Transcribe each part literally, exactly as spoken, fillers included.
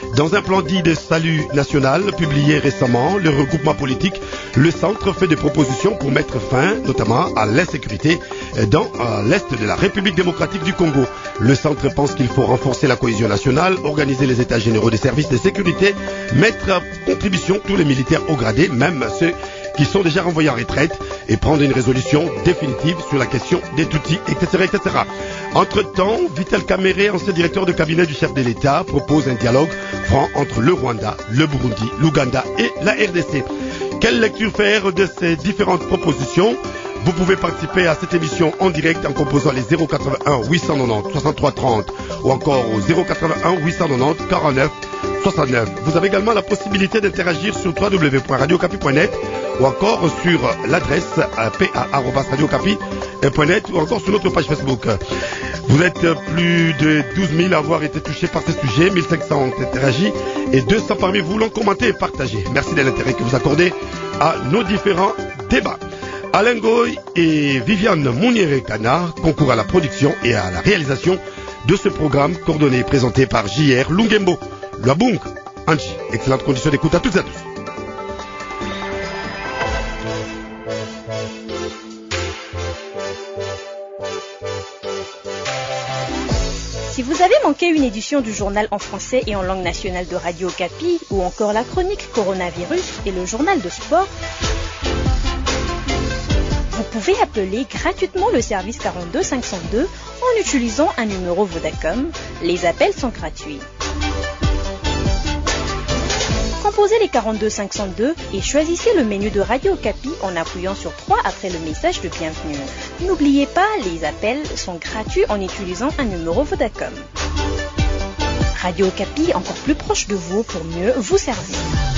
Dans un plan dit de salut national publié récemment, le regroupement politique, le centre fait des propositions pour mettre fin notamment à l'insécurité dans l'est de la République démocratique du Congo. Le centre pense qu'il faut renforcer la cohésion nationale, organiser les états généraux des services de sécurité, mettre à contribution tous les militaires haut gradés, même ceux qui sont déjà renvoyés en retraite, et prendre une résolution définitive sur la question des Tutsis, et cetera, et cetera. Entre-temps, Vital Kamerhe, ancien directeur de cabinet du chef de l'État, propose un dialogue franc entre le Rwanda, le Burundi, l'Ouganda et la R D C. Quelle lecture faire de ces différentes propositions? Vous pouvez participer à cette émission en direct en composant les zéro quatre-vingt-un huit cent quatre-vingt-dix soixante-trois trente ou encore au zéro quatre-vingt-un huit cent quatre-vingt-dix quarante-neuf soixante-neuf. Vous avez également la possibilité d'interagir sur w w w point radio okapi point net ou encore sur l'adresse p a arobase radio okapi point net ou encore sur notre page Facebook. Vous êtes plus de douze mille à avoir été touchés par ce sujet, mille cinq cents ont interagi et deux cents parmi vous l'ont commenté et partagé. Merci de l'intérêt que vous accordez à nos différents débats. Alain Goy et Viviane Mouniere-Kana concourent à la production et à la réalisation de ce programme coordonné et présenté par J R Lungembo. Labung, Angie, excellente condition d'écoute à toutes et à tous. Si vous avez manqué une édition du journal en français et en langue nationale de Radio Okapi, ou encore la chronique Coronavirus et le journal de sport, vous pouvez appeler gratuitement le service quarante-deux cinq cent deux en utilisant un numéro Vodacom. Les appels sont gratuits. Composez les quarante-deux cinq cent deux et choisissez le menu de Radio Okapi en appuyant sur trois après le message de bienvenue. N'oubliez pas, les appels sont gratuits en utilisant un numéro Vodacom. Radio Okapi, encore plus proche de vous pour mieux vous servir.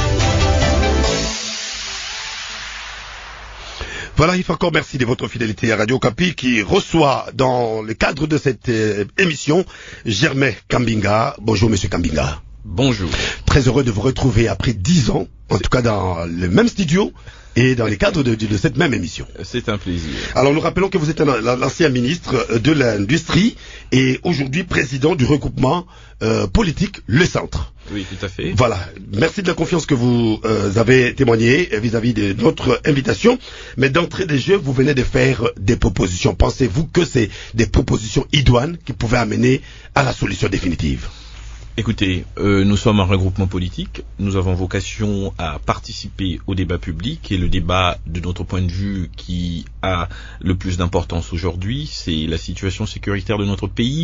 Voilà, il faut encore merci de votre fidélité à Radio Okapi qui reçoit dans le cadre de cette euh, émission Germain Kambinga. Bonjour Monsieur Kambinga. Bonjour. Très heureux de vous retrouver après dix ans, en tout cas dans le même studio et dans les cadres de, de, de cette même émission. C'est un plaisir. Alors nous rappelons que vous êtes l'ancien ministre de l'Industrie et aujourd'hui président du regroupement euh, politique Le Centre. Oui, tout à fait. Voilà, merci de la confiance que vous euh, avez témoignée vis-à-vis de notre invitation. Mais d'entrée des jeux, vous venez de faire des propositions. Pensez-vous que c'est des propositions idoines qui pouvaient amener à la solution définitive? Écoutez, euh, nous sommes un regroupement politique, nous avons vocation à participer au débat public et le débat de notre point de vue qui a le plus d'importance aujourd'hui, c'est la situation sécuritaire de notre pays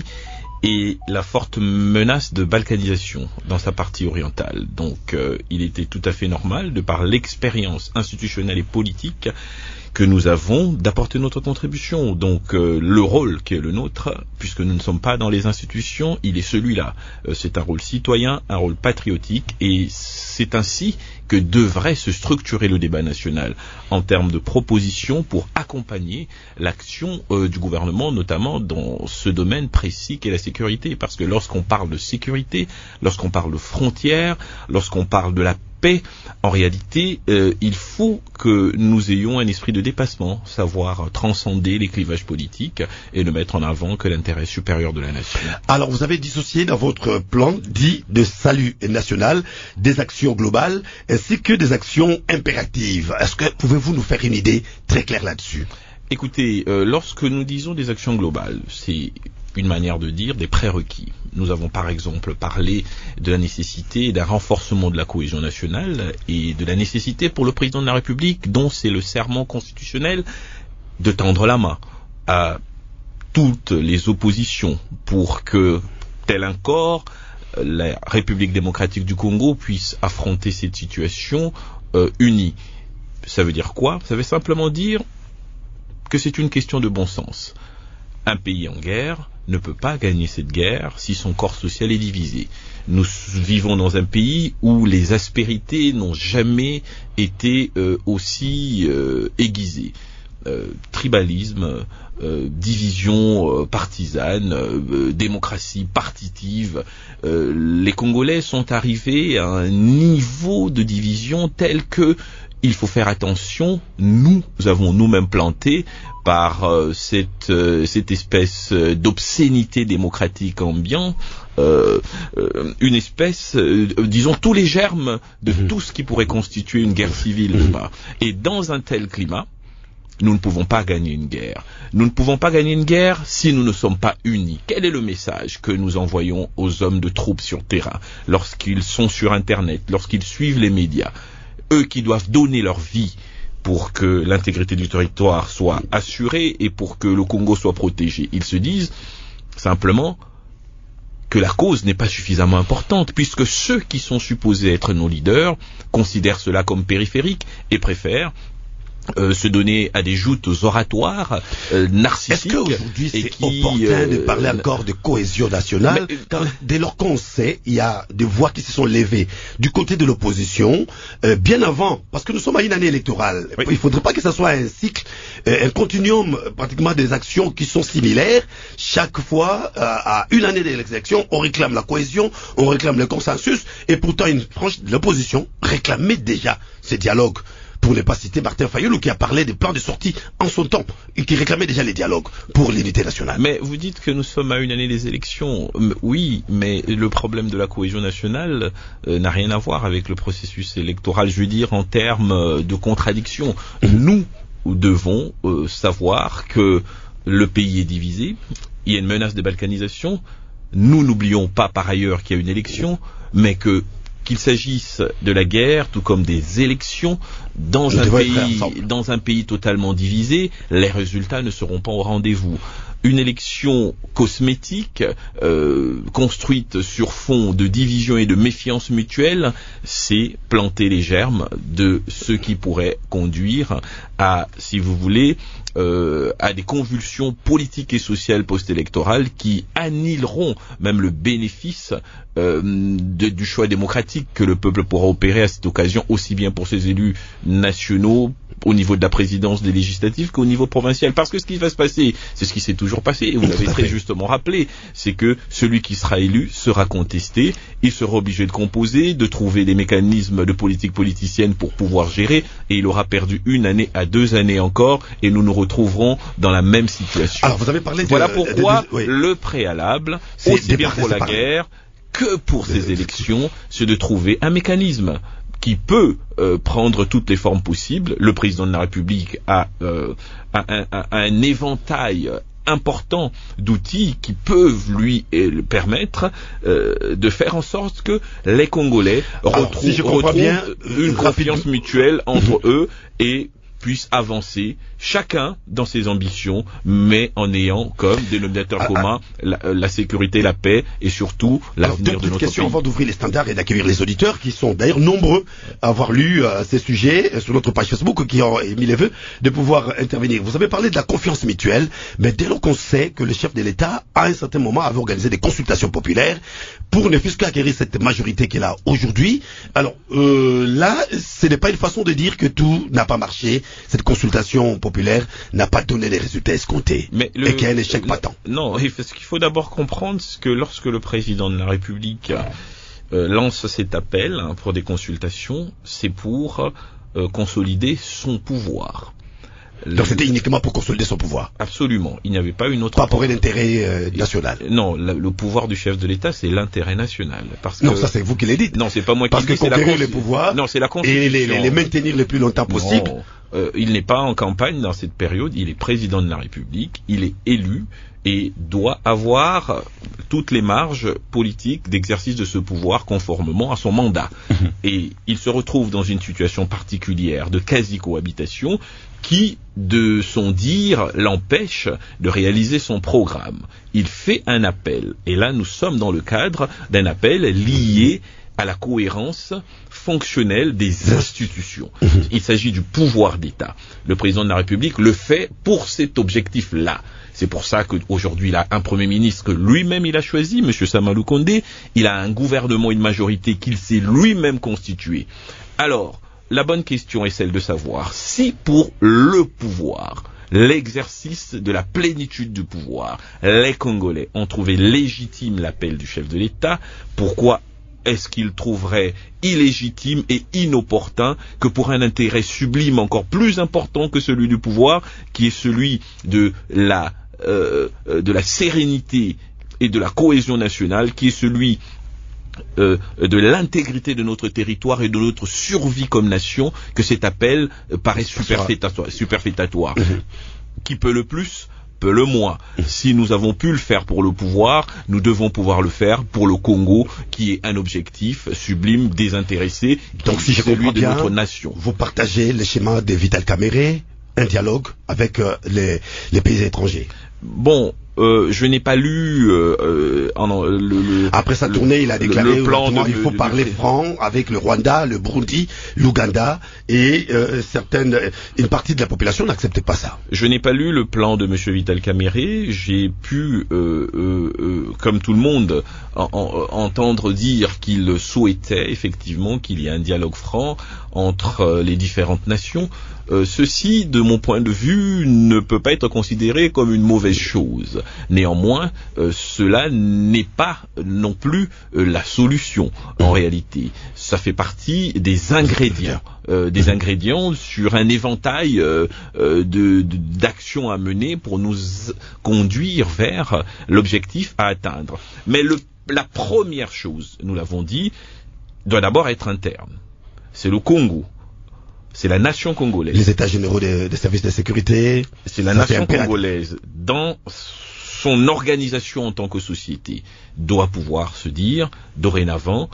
et la forte menace de balkanisation dans sa partie orientale. Donc euh, il était tout à fait normal, de par l'expérience institutionnelle et politique que nous avons, d'apporter notre contribution. Donc euh, le rôle qui est le nôtre, puisque nous ne sommes pas dans les institutions, il est celui-là. Euh, c'est un rôle citoyen, un rôle patriotique, et c'est ainsi que devrait se structurer le débat national en termes de propositions pour accompagner l'action euh, du gouvernement, notamment dans ce domaine précis qu'est la sécurité. Parce que lorsqu'on parle de sécurité, lorsqu'on parle de frontières, lorsqu'on parle de la paix, en réalité, euh, il faut que nous ayons un esprit de dépassement, savoir transcender les clivages politiques et ne mettre en avant que l'intérêt supérieur de la nation. Alors, vous avez dissocié dans votre plan dit de salut national des actions globales ainsi que des actions impératives. Est-ce que pouvez-vous nous faire une idée très claire là-dessus? Écoutez, euh, lorsque nous disons des actions globales, c'est une manière de dire des prérequis. Nous avons par exemple parlé de la nécessité d'un renforcement de la cohésion nationale et de la nécessité pour le président de la République, dont c'est le serment constitutionnel, de tendre la main à toutes les oppositions pour que, tel un corps, la République démocratique du Congo puisse affronter cette situation euh, unie. Ça veut dire quoi? Ça veut simplement dire que c'est une question de bon sens. Un pays en guerre ne peut pas gagner cette guerre si son corps social est divisé. Nous vivons dans un pays où les aspérités n'ont jamais été euh, aussi euh, aiguisées. Euh, tribalisme, euh, division euh, partisane, euh, démocratie partitive. Euh, les Congolais sont arrivés à un niveau de division tel que il faut faire attention. Nous avons nous-mêmes planté par euh, cette, euh, cette espèce d'obscénité démocratique ambiante, euh, euh, une espèce, euh, disons, tous les germes de mmh. tout ce qui pourrait constituer une guerre civile. Mmh. Et dans un tel climat, nous ne pouvons pas gagner une guerre. Nous ne pouvons pas gagner une guerre si nous ne sommes pas unis. Quel est le message que nous envoyons aux hommes de troupes sur terrain, lorsqu'ils sont sur Internet, lorsqu'ils suivent les médias, eux qui doivent donner leur vie pour que l'intégrité du territoire soit assurée et pour que le Congo soit protégé? Ils se disent simplement que la cause n'est pas suffisamment importante, puisque ceux qui sont supposés être nos leaders considèrent cela comme périphérique et préfèrent Euh, se donner à des joutes oratoires euh, narcissiques. Est-ce qu'aujourd'hui c'est qui, opportun euh, de parler encore de cohésion nationale mais, quand, dès lors qu'on sait, il y a des voix qui se sont levées du côté de l'opposition euh, bien avant, parce que nous sommes à une année électorale. Oui. Il ne faudrait pas que ça soit un cycle, euh, un continuum pratiquement des actions qui sont similaires. Chaque fois, euh, à une année d'élection, on réclame la cohésion, on réclame le consensus, et pourtant une frange de l'opposition réclamait déjà ces dialogues. Pour ne pas citer Martin Fayulu qui a parlé des plans de sortie en son temps et qui réclamait déjà les dialogues pour l'unité nationale. Mais vous dites que nous sommes à une année des élections. Oui, mais le problème de la cohésion nationale euh, n'a rien à voir avec le processus électoral, je veux dire en termes de contradiction. Nous devons euh, savoir que le pays est divisé, il y a une menace de balkanisation. Nous n'oublions pas par ailleurs qu'il y a une élection, mais que qu'il s'agisse de la guerre, tout comme des élections, dans un pays, dans un pays totalement divisé, les résultats ne seront pas au rendez-vous. Une élection cosmétique, euh, construite sur fond de division et de méfiance mutuelle, c'est planter les germes de ce qui pourrait conduire à, si vous voulez, Euh, à des convulsions politiques et sociales post-électorales qui annihileront même le bénéfice euh, de, du choix démocratique que le peuple pourra opérer à cette occasion, aussi bien pour ses élus nationaux au niveau de la présidence des législatives qu'au niveau provincial. Parce que ce qui va se passer, c'est ce qui s'est toujours passé, et vous l'avez très justement rappelé, c'est que celui qui sera élu sera contesté, il sera obligé de composer, de trouver des mécanismes de politique politicienne pour pouvoir gérer, et il aura perdu une année à deux années encore, et nous nous retrouverons dans la même situation. Alors, vous avez parlé de, voilà pourquoi de, de, oui. le préalable, aussi bien pour la guerre que pour ces élections, c'est de trouver un mécanisme qui peut euh, prendre toutes les formes possibles. Le président de la République a, euh, a, a, a un éventail important d'outils qui peuvent lui euh, permettre euh, de faire en sorte que les Congolais Alors, retrouvent, si retrouvent bien, une euh, confiance rapide. mutuelle entre eux et puissent avancer, chacun dans ses ambitions, mais en ayant comme dénominateur ah, commun ah, la, la sécurité, la paix et surtout l'avenir de notre question pays. Avant d'ouvrir les standards et d'accueillir les auditeurs qui sont d'ailleurs nombreux à avoir lu euh, ces sujets euh, sur notre page Facebook, qui ont émis les vœux de pouvoir intervenir. Vous avez parlé de la confiance mutuelle, mais dès lors qu'on sait que le chef de l'État, à un certain moment, avait organisé des consultations populaires pour ne fût-ce qu'acquérir cette majorité qu'il a aujourd'hui. Alors euh, là, ce n'est pas une façon de dire que tout n'a pas marché. Cette consultation populaire n'a pas donné les résultats escomptés mais le, et qu'il y a un échec patent. Non, ce qu'il faut d'abord comprendre, c'est que lorsque le président de la République euh, lance cet appel hein, pour des consultations, c'est pour euh, consolider son pouvoir. Donc c'était uniquement pour consolider son pouvoir. Absolument. Il n'y avait pas une autre... Pas pour l'intérêt euh, national. Non, la, le pouvoir du chef de l'État, c'est l'intérêt national. Parce que... Non, ça c'est vous qui l'avez dit. Non, c'est pas moi qui l'ai dit. Parce que conquérir les pouvoirs non, c'est la Constitution. Et les, les, les maintenir le plus longtemps possible. Non, euh, il n'est pas en campagne dans cette période, il est président de la République, il est élu et doit avoir toutes les marges politiques d'exercice de ce pouvoir conformément à son mandat. Mmh. Et il se retrouve dans une situation particulière de quasi-cohabitation qui, de son dire, l'empêche de réaliser son programme. Il fait un appel, et là nous sommes dans le cadre d'un appel lié à la cohérence fonctionnelle des institutions. Il s'agit du pouvoir d'État. Le président de la République le fait pour cet objectif-là. C'est pour ça qu'aujourd'hui, il a un Premier ministre que lui-même il a choisi, M. Samalou Kondé. Il a un gouvernement, une majorité qu'il s'est lui-même constitué. Alors, la bonne question est celle de savoir si pour le pouvoir, l'exercice de la plénitude du pouvoir, les Congolais ont trouvé légitime l'appel du chef de l'État, pourquoi est-ce qu'il trouverait illégitime et inopportun que pour un intérêt sublime encore plus important que celui du pouvoir, qui est celui de la, euh, de la sérénité et de la cohésion nationale, qui est celui Euh, de l'intégrité de notre territoire et de notre survie comme nation, que cet appel euh, paraît superfétatoire. superfétatoire. Mmh. Qui peut le plus, peut le moins. Mmh. Si nous avons pu le faire pour le pouvoir, nous devons pouvoir le faire pour le Congo, qui est un objectif sublime, désintéressé, donc si je celui de bien, notre nation. Vous partagez les schémas de Vital Kamerhe, un dialogue avec euh, les, les pays étrangers. Bon, Euh, je n'ai pas lu euh, euh, en, le, le, après sa tournée, il a déclaré le, le plan de, il faut de, parler de, franc avec le Rwanda, le Burundi, l'Ouganda, et euh, certaines, une partie de la population n'acceptait pas ça. Je n'ai pas lu le plan de M. Vital Kamerhe. J'ai pu, euh, euh, euh, comme tout le monde, en, en, entendre dire qu'il souhaitait effectivement qu'il y ait un dialogue franc entre euh, les différentes nations. Euh, ceci, de mon point de vue, ne peut pas être considéré comme une mauvaise chose. Néanmoins, euh, cela n'est pas non plus euh, la solution, en réalité. Ça fait partie des ingrédients, euh, des ingrédients sur un éventail euh, euh, de, de, d'actions à mener pour nous conduire vers l'objectif à atteindre. Mais le, la première chose, nous l'avons dit, doit d'abord être interne. C'est le Congo. C'est la nation congolaise. Les états généraux des, des services de sécurité. C'est la nation congolaise, dans son organisation en tant que société, doit pouvoir se dire, dorénavant,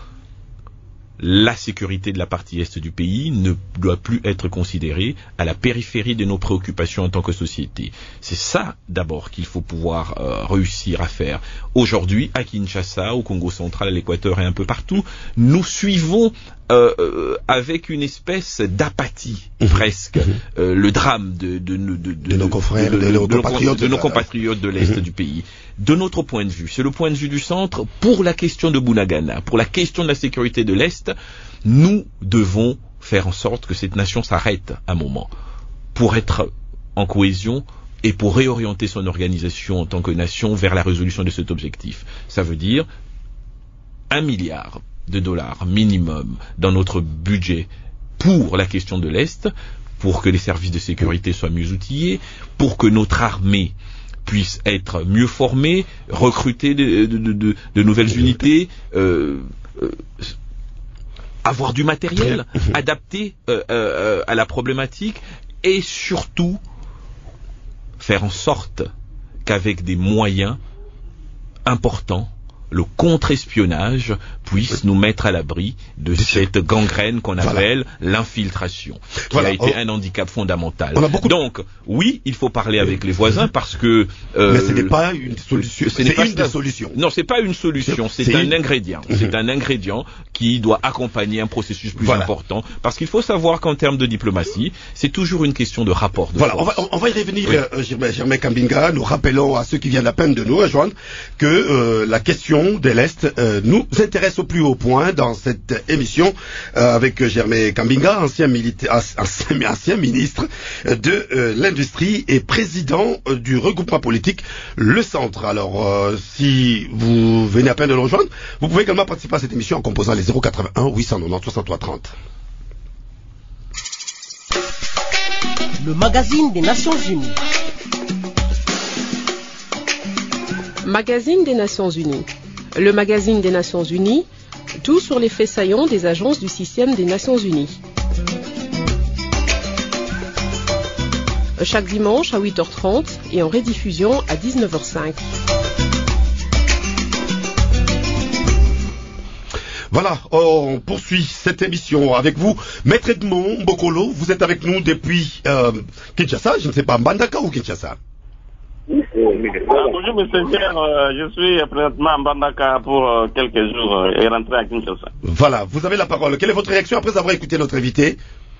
la sécurité de la partie est du pays ne doit plus être considérée à la périphérie de nos préoccupations en tant que société. C'est ça, d'abord, qu'il faut pouvoir euh, réussir à faire. Aujourd'hui, à Kinshasa, au Congo central, à l'Équateur et un peu partout, nous suivons Euh, euh, avec une espèce d'apathie, mmh. presque, mmh. Euh, le drame de, de, de, de, de nos confrères, de, de, de, nos, compatriotes, de nos compatriotes de l'Est mmh. du pays. De notre point de vue, c'est le point de vue du centre, pour la question de Bunagana, pour la question de la sécurité de l'Est, nous devons faire en sorte que cette nation s'arrête un moment, pour être en cohésion et pour réorienter son organisation en tant que nation vers la résolution de cet objectif. Ça veut dire un milliard de dollars minimum dans notre budget pour la question de l'Est, pour que les services de sécurité soient mieux outillés, pour que notre armée puisse être mieux formée, recruter de, de, de, de, de nouvelles unités, euh, euh, avoir du matériel adapté euh, euh, à la problématique, et surtout faire en sorte qu'avec des moyens importants, le contre-espionnage puisse nous mettre à l'abri de cette gangrène qu'on appelle voilà. l'infiltration, qui voilà. a été oh. un handicap fondamental. Donc, oui, il faut parler avec les voisins parce que... Euh, Mais ce n'est pas une solution. Ce n'est pas une des solutions. Non, c'est pas une solution, c'est, c'est un une... ingrédient. Mm-hmm. C'est un ingrédient qui doit accompagner un processus plus voilà. important. Parce qu'il faut savoir qu'en termes de diplomatie, c'est toujours une question de rapport de Voilà, force. On, va, on va y revenir, oui. euh, Germain, Germain Kambinga. Nous rappelons à ceux qui viennent à peine de nous rejoindre que euh, la question de l'Est euh, nous intéresse au plus haut point dans cette émission euh, avec Germain Kambinga, ancien, milita- ancien, ancien ministre de euh, l'Industrie et président euh, du regroupement politique Le Centre. Alors, euh, si vous venez à peine de nous rejoindre, vous pouvez également participer à cette émission en composant les zéro quatre-vingt-un huit cent quatre-vingt-dix soixante-trois trente. Le magazine des Nations Unies. Magazine des Nations Unies. Le magazine des Nations Unies, tout sur les faits saillants des agences du système des Nations Unies. Chaque dimanche à huit heures trente et en rediffusion à dix-neuf heures cinq. Voilà, on poursuit cette émission avec vous. Maître Edmond Mbokolo, vous êtes avec nous depuis euh, Kinshasa, je ne sais pas, Mbandaka ou Kinshasa? Bonjour monsieur Pierre, euh, je suis présentement à Mbandaka pour euh, quelques jours euh, et rentré à Kinshasa. Voilà, vous avez la parole. Quelle est votre réaction après avoir écouté notre invité?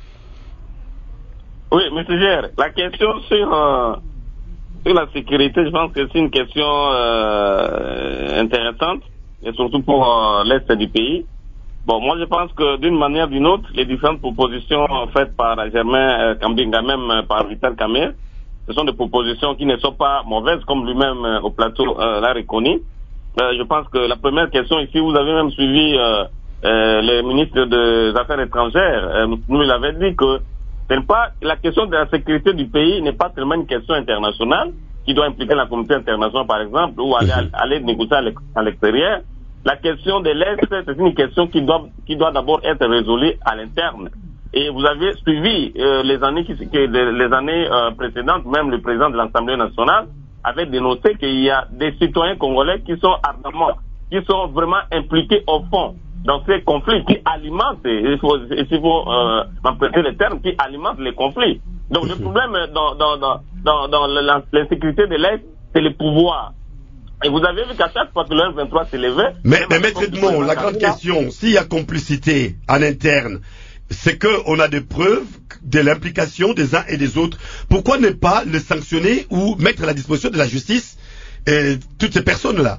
Oui, monsieur Pierre, la question sur, euh, sur la sécurité, je pense que c'est une question euh, intéressante, et surtout pour euh, l'Est du pays. Bon, moi je pense que d'une manière ou d'une autre, les différentes propositions faites par Germain euh, Kambinga, même euh, par Vital Kamerhe, ce sont des propositions qui ne sont pas mauvaises, comme lui-même euh, au plateau euh, l'a reconnu. Euh, je pense que la première question ici, vous avez même suivi euh, euh, le ministre des Affaires étrangères, euh, nous l'avait dit que ce n'est pas, la question de la sécurité du pays n'est pas tellement une question internationale, qui doit impliquer la communauté internationale, par exemple, ou aller, aller négocier à l'extérieur. La question de l'Est, c'est une question qui doit, qui doit d'abord être résolue à l'interne. Et vous avez suivi euh, les années qui, que les années euh, précédentes, même le président de l'Assemblée nationale avait dénoncé qu'il y a des citoyens congolais qui sont ardemment, qui sont vraiment impliqués au fond dans ces conflits qui alimentent, il faut, il faut euh, m'emprunter le terme, qui alimentent les conflits. Donc le problème dans, dans, dans, dans, dans l'insécurité de l'Est, c'est le pouvoir. Et vous avez vu qu'à chaque fois que le M vingt-trois s'est levé... Mais, mais Maître Edmond, la grande question, s'il y a complicité en interne, c'est qu'on a des preuves de l'implication des uns et des autres. Pourquoi ne pas le sanctionner ou mettre à la disposition de la justice et toutes ces personnes-là?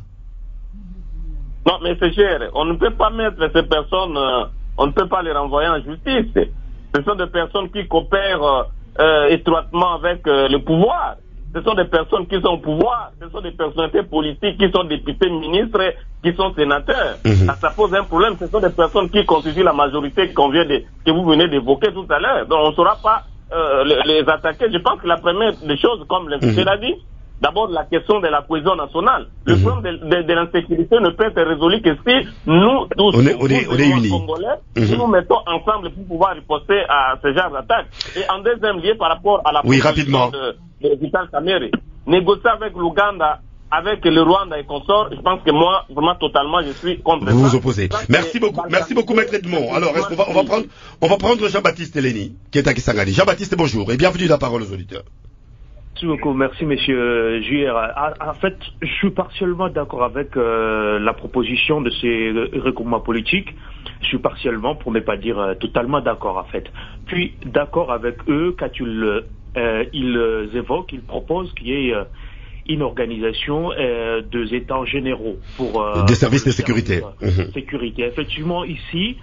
Non, mais c'est cher. On ne peut pas mettre ces personnes, euh, on ne peut pas les renvoyer en justice. Ce sont des personnes qui coopèrent euh, étroitement avec euh, le pouvoir. Ce sont des personnes qui sont au pouvoir. Ce sont des personnalités politiques qui sont députés, ministres, qui sont sénateurs. Mmh. Ça, ça pose un problème. Ce sont des personnes qui constituent la majorité qu'on vient de, que vous venez d'évoquer tout à l'heure. Donc on ne saura pas euh, les, les attaquer. Je pense que la première des choses, comme l'invité mmh. l'a dit, d'abord la question de la cohésion nationale. Le mmh. problème de, de, de l'insécurité ne peut être résolu que si nous, tous, on est, on est, on est unis. Congolais, mmh. nous mettons ensemble pour pouvoir riposter à ce genre d'attaque. Et en deuxième lieu, par rapport à la oui, rapidement. de, de Vital Kamerhe, négocier avec l'Ouganda, avec le Rwanda et consorts, je pense que moi, vraiment totalement, je suis contre. Vous vous opposez. Merci beaucoup, merci beaucoup, Maître Edmond. Alors, est-ce qu'on va, on va prendre, on va prendre Jean-Baptiste Eleni, qui est à Kisangani. Jean-Baptiste, bonjour et bienvenue dans la parole aux auditeurs. Merci beaucoup, merci monsieur J R. En fait, je suis partiellement d'accord avec euh, la proposition de ces regroupements politiques. Je suis partiellement, pour ne pas dire euh, totalement d'accord en fait. Puis d'accord avec eux quand ils, euh, ils évoquent, ils proposent qu'il y ait euh, une organisation euh, des états généraux pour euh, des services de sécurité. Service, euh, mmh. Sécurité. Effectivement, ici,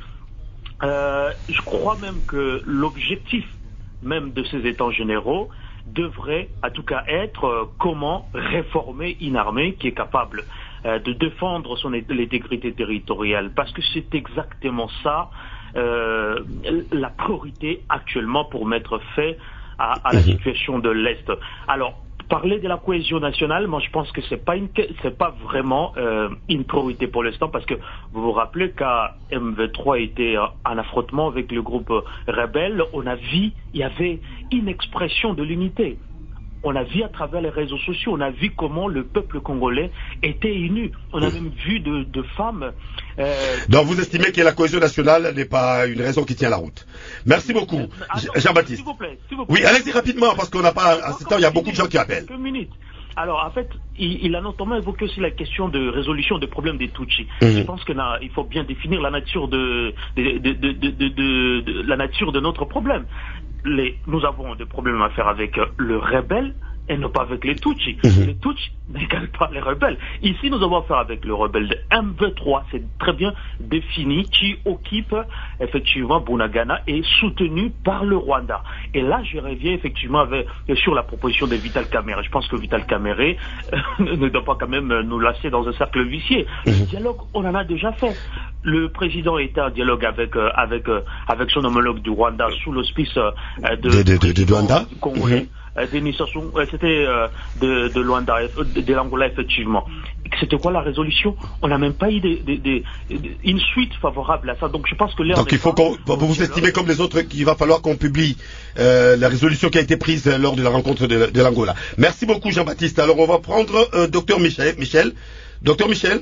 euh, je crois même que l'objectif même de ces états généraux devrait en tout cas être euh, comment réformer une armée qui est capable euh, de défendre son intégrité territoriale, parce que c'est exactement ça euh, la priorité actuellement pour mettre fin à, à la situation de l'Est. Alors, parler de la cohésion nationale, moi je pense que c'est pas une, c'est pas vraiment euh, une priorité pour l'instant, parce que vous vous rappelez qu'à M vingt-trois était en affrontement avec le groupe rebelle, on a vu, il y avait une expression de l'unité. On a vu à travers les réseaux sociaux, on a vu comment le peuple congolais était uni. On a même vu de, de femmes... Euh, Donc vous estimez que la cohésion nationale n'est pas une raison qui tient la route. Merci beaucoup. Jean-Baptiste. S'il vous plaît, s'il vous plaît. Oui, allez-y rapidement, parce qu'on n'a pas... À ce temps, il y a beaucoup de gens qui appellent. Quelques minutes. Alors, en fait, il, il a notamment évoqué aussi la question de résolution des problèmes des Tutsis. Mmh. Je pense qu'il faut bien définir la nature de, de, de, de, de, de, de, de la nature de notre problème. Les, nous avons des problèmes à faire avec le rebelle et non pas avec les Tutsis. Mmh. Les Tutsis n'égalent pas les rebelles. Ici, nous avons affaire avec le rebelle de M vingt-trois. C'est très bien défini, qui occupe effectivement Bunagana et soutenu par le Rwanda. Et là, je reviens effectivement avec, sur la proposition de Vital Kamerhe. Je pense que Vital Kamerhe euh, ne doit pas quand même nous lasser dans un cercle vicieux. Mmh. Le dialogue, on en a déjà fait. Le président était en dialogue avec, euh, avec, euh, avec son homologue du Rwanda sous l'hospice euh, de, de, de, de, de Rwanda. Congolais. Mmh. Denis Sassou, c'était euh, de, de Luanda, de, de l'Angola effectivement. C'était quoi la résolution? On n'a même pas eu de, de, de, de, une suite favorable à ça. Donc je pense que l'air. Donc il faut qu'on, vous vous estimez comme les autres qu'il va falloir qu'on publie euh, la résolution qui a été prise lors de la rencontre de, de l'Angola. Merci beaucoup Jean-Baptiste. Alors on va prendre euh, docteur Michel. Michel. Docteur Michel.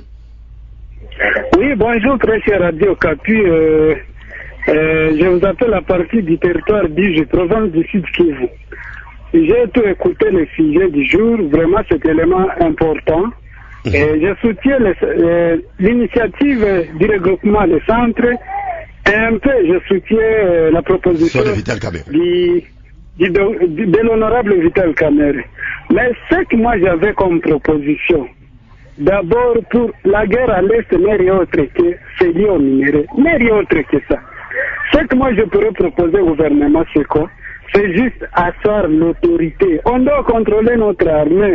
Oui, bonjour très cher Radio Capi. Euh, euh, je vous appelle à partir du territoire du province du Sud Kivu. J'ai tout écouté le sujet du jour, vraiment cet élément important. Mmh. Et je soutiens l'initiative du regroupement des centres et un peu je soutiens la proposition de, du, du, du, de l'honorable Vital Kamerhe. Mais ce que moi j'avais comme proposition, d'abord pour la guerre à l'Est n'est rien autre que c'est lié au minerai, n'est rien autre que ça. Ce que moi je pourrais proposer au gouvernement, c'est quoi? C'est juste asseoir l'autorité. On doit contrôler notre armée.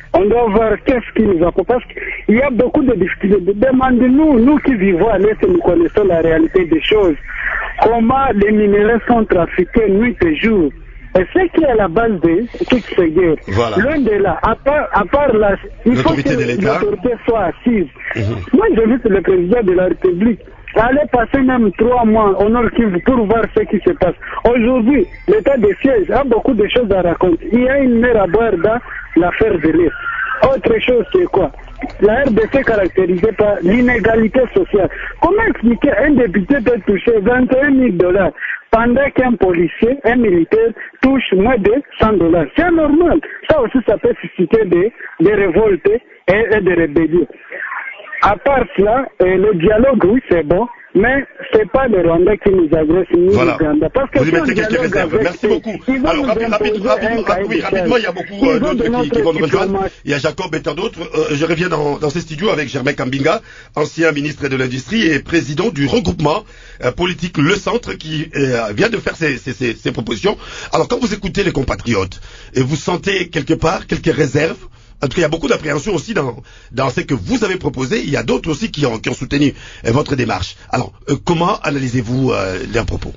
On doit voir qu'est-ce qui nous apporte. Parce qu'il y a beaucoup de difficultés. Demandez-nous, nous qui vivons à l'Est, nous connaissons la réalité des choses. Comment les minéraux sont trafiqués nuit et jour. Et ce qui est à la base de toutes ces guerres. Voilà. L'un de là, à part, à part la, il faut que l'autorité soit assise. Mmh. Moi, j'invite le président de la République à aller passer même trois mois au Nord Kivu pour voir ce qui se passe. Aujourd'hui, l'état de siège a beaucoup de choses à raconter. Il y a une mer à boire dans l'affaire de l'Est. Autre chose, c'est quoi? La R D C est caractérisée par l'inégalité sociale. Comment expliquer un député peut toucher vingt et un mille dollars pendant qu'un policier, un militaire touche moins de cent dollars? C'est normal. Ça aussi, ça peut susciter des, des révoltes et, et des rébellions. À part cela, euh, le dialogue, oui, c'est bon, mais c'est pas le Rwandais qui nous agresse, ni voilà. l'Ouganda. Parce que vous y mettez quelques réserves. Merci beaucoup. Alors, rapide, rapide, rapide, rapide, oui, rapidement, il y a beaucoup euh, d'autres qui, qui vont nous rejoindre. Il y a Jacob et tant d'autres. Euh, je reviens dans, dans ces studios avec Germain Kambinga, ancien ministre de l'Industrie et président du regroupement euh, politique Le Centre, qui euh, vient de faire ses, ses, ses, ses propositions. Alors, quand vous écoutez les compatriotes, et vous sentez quelque part quelques réserves, en tout cas, il y a beaucoup d'appréhension aussi dans, dans ce que vous avez proposé. Il y a d'autres aussi qui ont, qui ont soutenu euh, votre démarche. Alors, euh, comment analysez-vous euh, leurs propos?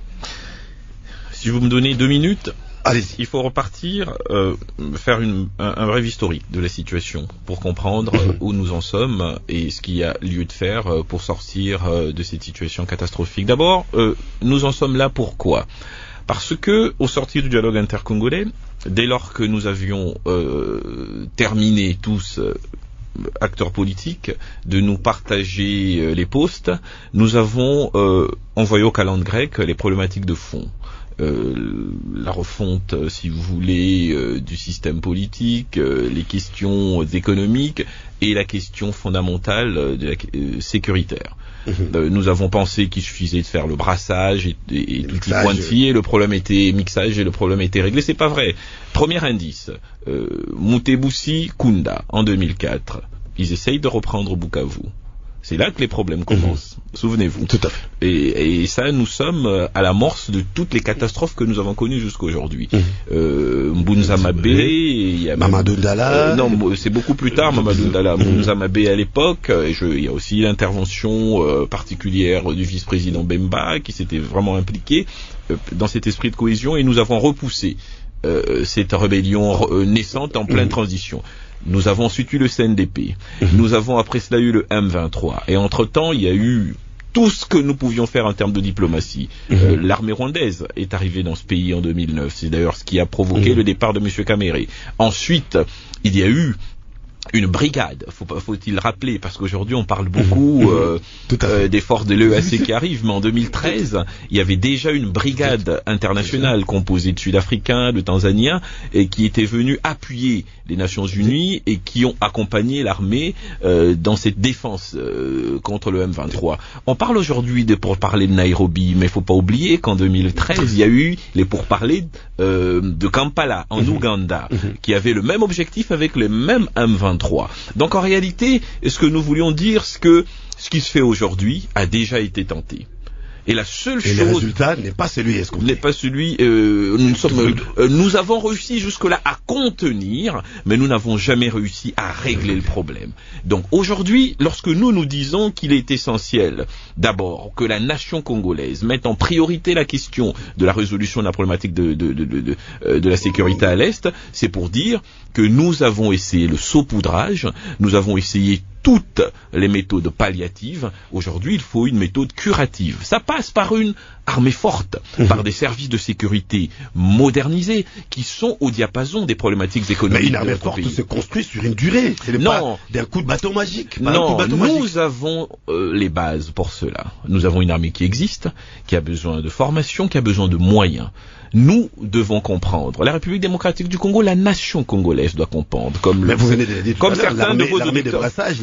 Si vous me donnez deux minutes, allez-y. Il faut repartir, euh, faire une, un, un bref historique de la situation pour comprendre mmh. où nous en sommes et ce qu'il y a lieu de faire pour sortir de cette situation catastrophique. D'abord, euh, nous en sommes là pourquoi? Parce que, au sortir du dialogue intercongolais, dès lors que nous avions euh, terminé tous, euh, acteurs politiques, de nous partager euh, les postes, nous avons euh, envoyé au calendrier grec les problématiques de fond. Euh, la refonte, si vous voulez, euh, du système politique, euh, les questions économiques et la question fondamentale de la, euh, sécuritaire. Mmh. Euh, nous avons pensé qu'il suffisait de faire le brassage et, et, et tout y pointiller, le problème était mixage et le problème était réglé. C'est pas vrai. Premier indice, euh, Mutebutsi Kunda, en deux mille quatre, ils essayent de reprendre Bukavu. C'est là que les problèmes commencent. Mmh. Souvenez-vous. Tout à fait. Et, et ça, nous sommes à l'amorce de toutes les catastrophes que nous avons connues jusqu'aujourd'hui. Mmh. Euh, Mbunza Mabe, il y a Mamadou Ndala. Euh, non, c'est beaucoup plus tard, Mamadou Ndala. Mmh. Mbunza Mabe à l'époque, et je, il y a aussi l'intervention euh, particulière du vice-président Bemba, qui s'était vraiment impliqué euh, dans cet esprit de cohésion, et nous avons repoussé euh, cette rébellion euh, naissante en pleine mmh. transition. Nous avons ensuite eu le C N D P. Mmh. Nous avons après cela eu le M vingt-trois. Et entre-temps, il y a eu tout ce que nous pouvions faire en termes de diplomatie. Mmh. Euh, l'armée rwandaise est arrivée dans ce pays en deux mille neuf. C'est d'ailleurs ce qui a provoqué mmh. le départ de M. Kamere. Ensuite, il y a eu une brigade, faut, faut-il rappeler, parce qu'aujourd'hui on parle beaucoup euh, euh, des forces de l'E A C qui arrivent, mais en deux mille treize, il y avait déjà une brigade internationale composée de Sud-Africains, de Tanzaniens, et qui était venue appuyer les Nations Unies et qui ont accompagné l'armée euh, dans cette défense euh, contre le M vingt-trois. On parle aujourd'hui de pourparlers de Nairobi, mais il faut pas oublier qu'en deux mille treize, il y a eu les pourparlers euh, de Kampala, en Ouganda, qui avaient le même objectif avec le même M vingt-trois. Donc en réalité, ce que nous voulions dire, c'est que ce qui se fait aujourd'hui a déjà été tenté. Et la seule et chose... le résultat n'est pas celui escompté. N'est pas celui... Euh, nous, sommes, euh, nous avons réussi jusque-là à contenir, mais nous n'avons jamais réussi à régler le problème. Donc aujourd'hui, lorsque nous nous disons qu'il est essentiel, d'abord, que la nation congolaise mette en priorité la question de la résolution de la problématique de, de, de, de, de, de la sécurité à l'Est, c'est pour dire que nous avons essayé le saupoudrage, nous avons essayé toutes les méthodes palliatives. Aujourd'hui, il faut une méthode curative. Ça passe par une armée forte, mmh. par des services de sécurité modernisés qui sont au diapason des problématiques économiques. Mais une armée forte pays. se construit sur une durée. C'est pas d'un coup de bateau magique. Pas non, un coup de bateau nous magique. avons euh, les bases pour cela. Nous avons une armée qui existe, qui a besoin de formation, qui a besoin de moyens. Nous devons comprendre. La République démocratique du Congo, la nation congolaise doit comprendre. Comme Mais le, vous venez de le dire tout comme à l'heure, certains de vos l'armée de auditeurs. brassage,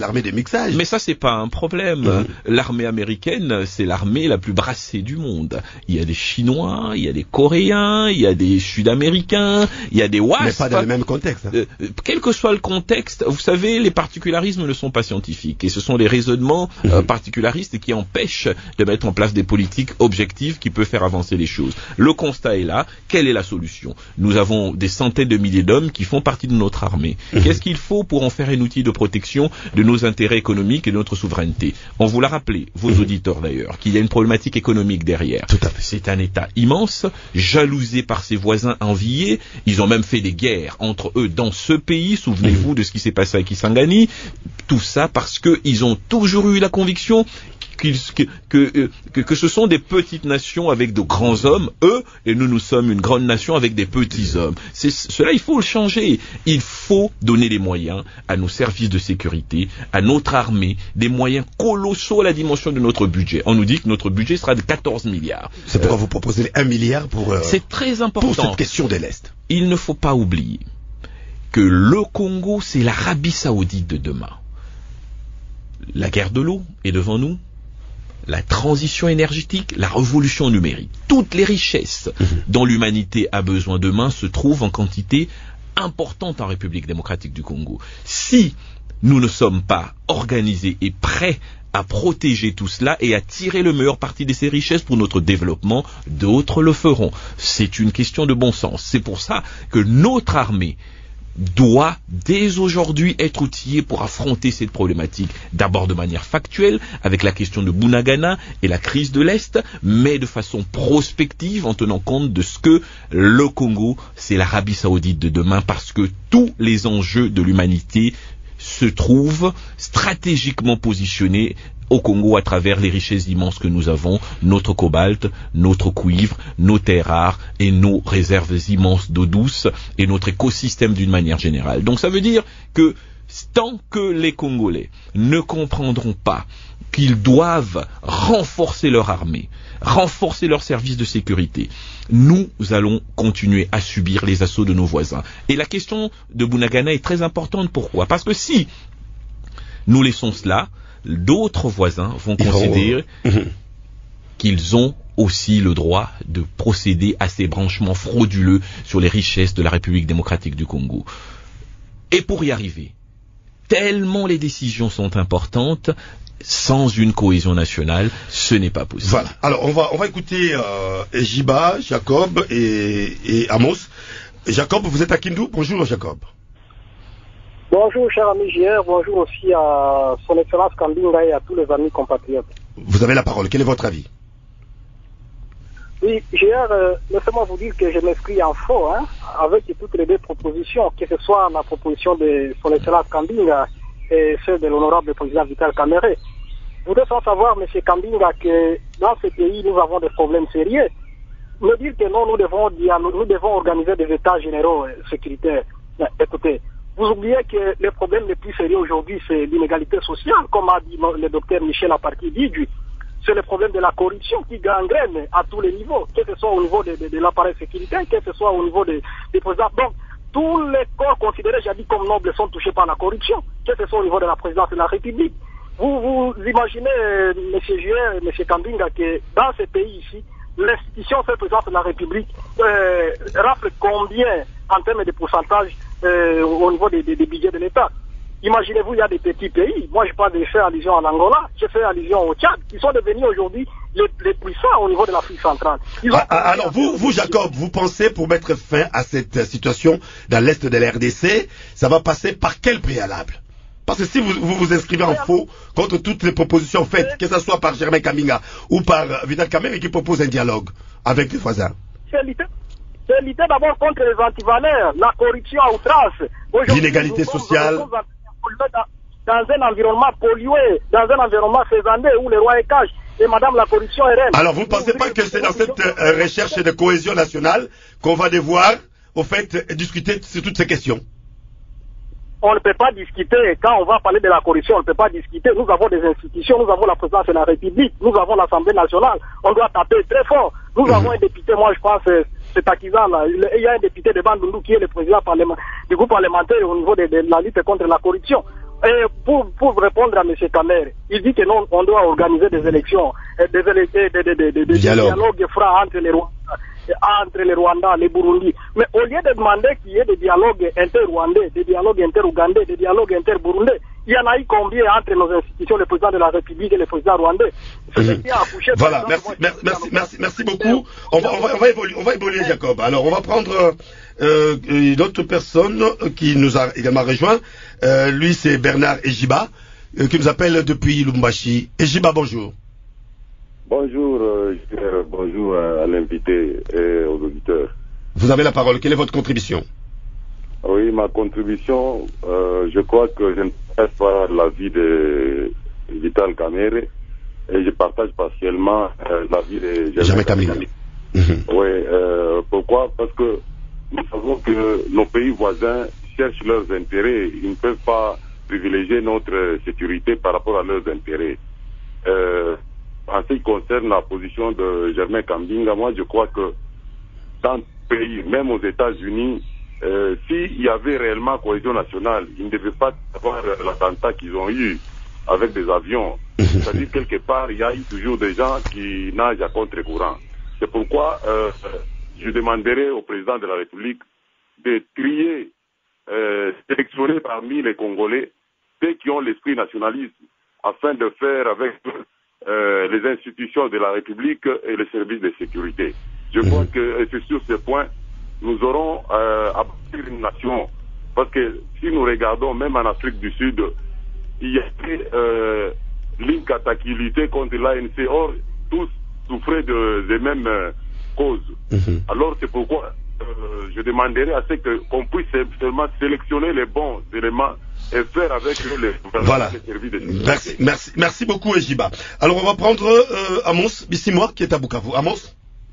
l'armée de mixage. Mais ça, c'est pas un problème. Mmh. L'armée américaine, c'est l'armée la plus brassée du monde. Il y a des Chinois, il y a des Coréens, il y a des Sud-Américains, il y a des W A S P. Mais pas dans le même contexte. Hein. Euh, quel que soit le contexte, vous savez, les particularismes ne sont pas scientifiques. Et ce sont les raisonnements mmh. euh, particularistes qui empêchent de mettre en place des politiques objectives qui peuvent faire avancer les choses. Le constat est là. Quelle est la solution? Nous avons des centaines de milliers d'hommes qui font partie de notre armée. Mmh. Qu'est-ce qu'il faut pour en faire un outil de protection de nos intérêts économiques et de notre souveraineté? On vous l'a rappelé, vos mmh. auditeurs d'ailleurs, qu'il y a une problématique économique derrière. Tout à fait. C'est un État immense, jalousé par ses voisins enviés. Ils ont même fait des guerres entre eux dans ce pays. Souvenez-vous mmh. de ce qui s'est passé à Kisangani. Tout ça parce qu'ils ont toujours eu la conviction Que, que, que, que ce sont des petites nations avec de grands hommes, eux, et nous, nous sommes une grande nation avec des petits hommes. C'est, cela, il faut le changer. Il faut donner les moyens à nos services de sécurité, à notre armée, des moyens colossaux à la dimension de notre budget. On nous dit que notre budget sera de quatorze milliards. C'est pourquoi euh, vous proposez un milliard pour, euh, c'est très important. Pour cette question de l'Est. Il ne faut pas oublier que le Congo, c'est l'Arabie Saoudite de demain. La guerre de l'eau est devant nous. La transition énergétique, la révolution numérique, toutes les richesses mmh. dont l'humanité a besoin demain se trouvent en quantité importante en République démocratique du Congo. Si nous ne sommes pas organisés et prêts à protéger tout cela et à tirer le meilleur parti de ces richesses pour notre développement, d'autres le feront. C'est une question de bon sens. C'est pour ça que notre armée doit dès aujourd'hui être outillé pour affronter cette problématique, d'abord de manière factuelle, avec la question de Bunagana et la crise de l'Est, mais de façon prospective, en tenant compte de ce que le Congo, c'est l'Arabie Saoudite de demain, parce que tous les enjeux de l'humanité se trouvent stratégiquement positionnés au Congo à travers les richesses immenses que nous avons, notre cobalt, notre cuivre, nos terres rares et nos réserves immenses d'eau douce et notre écosystème d'une manière générale. Donc ça veut dire que tant que les Congolais ne comprendront pas qu'ils doivent renforcer leur armée, renforcer leurs services de sécurité, nous allons continuer à subir les assauts de nos voisins. Et la question de Bunagana est très importante. Pourquoi? Parce que si nous laissons cela, d'autres voisins vont considérer qu'ils ont aussi le droit de procéder à ces branchements frauduleux sur les richesses de la République démocratique du Congo. Et pour y arriver, tellement les décisions sont importantes, sans une cohésion nationale, ce n'est pas possible. Voilà. Alors on va on va écouter euh, Jiba, Jacob et, et Amos. Jacob, vous êtes à Kindu. Bonjour Jacob. Bonjour cher ami J R, bonjour aussi à son excellence Kambinga et à tous les amis compatriotes. Vous avez la parole, quel est votre avis? Oui, J R, euh, laissez-moi vous dire que je m'inscris en faux, hein, avec toutes les deux propositions, que ce soit la proposition de son excellence Kambinga et celle de l'honorable président Vital Kamerhe. Vous devez savoir, M. Kambinga, que dans ce pays, nous avons des problèmes sérieux. Me dire que non, nous devons, nous devons organiser des états généraux euh, sécuritaires. Ben, écoutez, vous oubliez que le problème le plus sérieux aujourd'hui, c'est l'inégalité sociale, comme a dit le docteur Michel Aparki-Bidji. C'est le problème de la corruption qui gangrène à tous les niveaux, que ce soit au niveau de, de, de l'appareil sécuritaire, que ce soit au niveau des de présidents. Donc, tous les corps considérés, j'ai dit, comme nobles sont touchés par la corruption, que ce soit au niveau de la présidence de la République. Vous, vous imaginez, euh, M. Juer, M. Kambinga, que dans ce pays ici, l'institution de la présidence de la République euh, rafle combien en termes de pourcentage euh, au niveau des, des, des budgets de l'État. Imaginez-vous, il y a des petits pays, moi je parle de faire allusion à l'Angola, je fais allusion au Tchad, qui sont devenus aujourd'hui les, les puissants au niveau de l'Afrique centrale. Ah, alors vous, vous Jacob, vous pensez pour mettre fin à cette situation dans l'Est de la R D C, ça va passer par quel préalable? Parce que si vous, vous vous inscrivez en faux contre toutes les propositions faites, que ce soit par Germain Kambinga ou par Vital Kamerhe qui propose un dialogue avec les voisins. C'est l'idée d'abord contre les antivaleurs, la corruption à outrance. L'inégalité sociale. Dans un environnement pollué, dans un environnement faisandé où le roi est cage et madame la corruption est reine. Alors vous ne pensez pas que c'est dans cette euh, recherche de cohésion nationale qu'on va devoir, au fait, discuter sur toutes ces questions? On ne peut pas discuter, quand on va parler de la corruption, on ne peut pas discuter. Nous avons des institutions, nous avons la présidence de la République, nous avons l'Assemblée nationale, on doit taper très fort. Nous mmh. avons un député, moi je pense, c'est Akizan, là, il y a un député de Bandundu qui est le président du groupe parlementaire au niveau de, de la lutte contre la corruption. Et pour, pour répondre à M. Kamer, il dit que non, on doit organiser des élections, des, des, des, des, des, des, des dialogues francs entre les Rwandais. entre les Rwandais, les Burundi. Mais au lieu de demander qu'il y ait des dialogues inter-rwandais, des dialogues inter-ougandais, des dialogues inter-burundais, il y en a eu combien entre nos institutions, le président de la République et le président rwandais? Mmh. Voilà, merci, merci, merci, merci, merci beaucoup. On va, on va, on va évoluer, on va évoluer, Jacob. Alors, on va prendre euh, une autre personne qui nous a également rejoint. Euh, lui, c'est Bernard Ejiba, euh, qui nous appelle depuis Lubumbashi. Ejiba, bonjour. Bonjour, euh, bonjour à, à l'invité et aux auditeurs. Vous avez la parole. Quelle est votre contribution? Oui, ma contribution, euh, je crois que je ne partage pas l'avis de Vital Kamerhe et je partage partiellement euh, l'avis de Germain Kabila. Mmh. Oui, euh, pourquoi? Parce que nous savons que nos pays voisins cherchent leurs intérêts. Ils ne peuvent pas privilégier notre sécurité par rapport à leurs intérêts. Euh, en ce qui concerne la position de Germain Kambinga, moi je crois que dans le pays, même aux États-Unis, euh, s'il y avait réellement cohésion nationale, ils ne devaient pas avoir l'attentat qu'ils ont eu avec des avions. C'est-à-dire quelque part, il y a eu toujours des gens qui nagent à contre-courant. C'est pourquoi euh, je demanderai au président de la République de trier, euh, sélectionner parmi les Congolais ceux qui ont l'esprit nationaliste afin de faire avec euh, les institutions de la République et les services de sécurité. Je crois que c'est sur ce point nous aurons euh, à bâtir une nation. Parce que si nous regardons même en Afrique du Sud, il y a euh, l'incatakilité contre l'A N C. Or, tous souffraient de, des mêmes euh, causes. Mm-hmm. Alors c'est pourquoi euh, je demanderai à ce que qu'on puisse seulement sélectionner les bons éléments et faire avec eux les, voilà. les services de sécurité. Merci, merci, merci beaucoup, Ejiba. Alors on va prendre euh, Amos Bissimois qui est à Bukavu. Amos?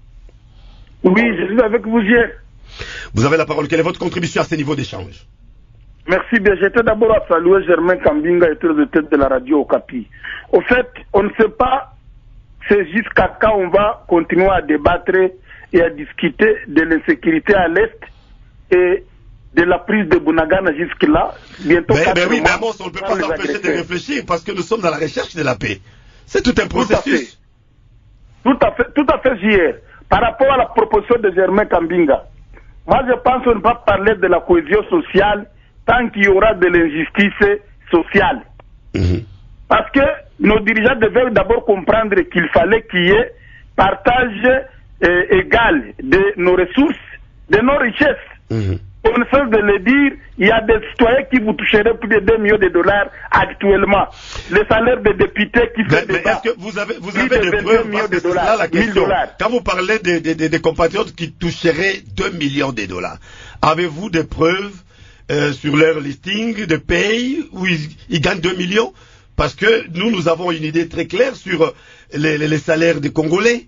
Oui, je suis avec vous hier. Vous avez la parole. Quelle est votre contribution à ce niveau d'échange? Merci bien. J'étais d'abord à saluer Germain Kambinga et tous les têtes de la radio Okapi. Au fait, on ne sait pas c'est jusqu'à quand on va continuer à débattre et à discuter de l'insécurité à l'Est et de la prise de Bunagana jusque-là. Bientôt. Mais, mais oui, mais Amos, on ne peut pas s'empêcher de réfléchir parce que nous sommes dans la recherche de la paix. C'est tout un processus. Tout à fait, tout à fait, hier. Par rapport à la proposition de Germain Kambinga, moi je pense qu'on ne va pas parler de la cohésion sociale tant qu'il y aura de l'injustice sociale. Mmh. Parce que nos dirigeants devaient d'abord comprendre qu'il fallait qu'il y ait partage euh, égal de nos ressources, de nos richesses. Mmh. On ne cesse de le dire, il y a des citoyens qui vous toucheraient plus de deux millions de dollars actuellement. Le salaire des députés qui fait mais, mais est-ce que vous avez, vous avez des preuves? Parce que c'est là la question. Quand vous parlez des de, de, de compatriotes qui toucheraient deux millions de dollars, avez-vous des preuves euh, sur leur listing de paye où ils, ils gagnent deux millions? Parce que nous, nous avons une idée très claire sur les, les, les salaires des Congolais.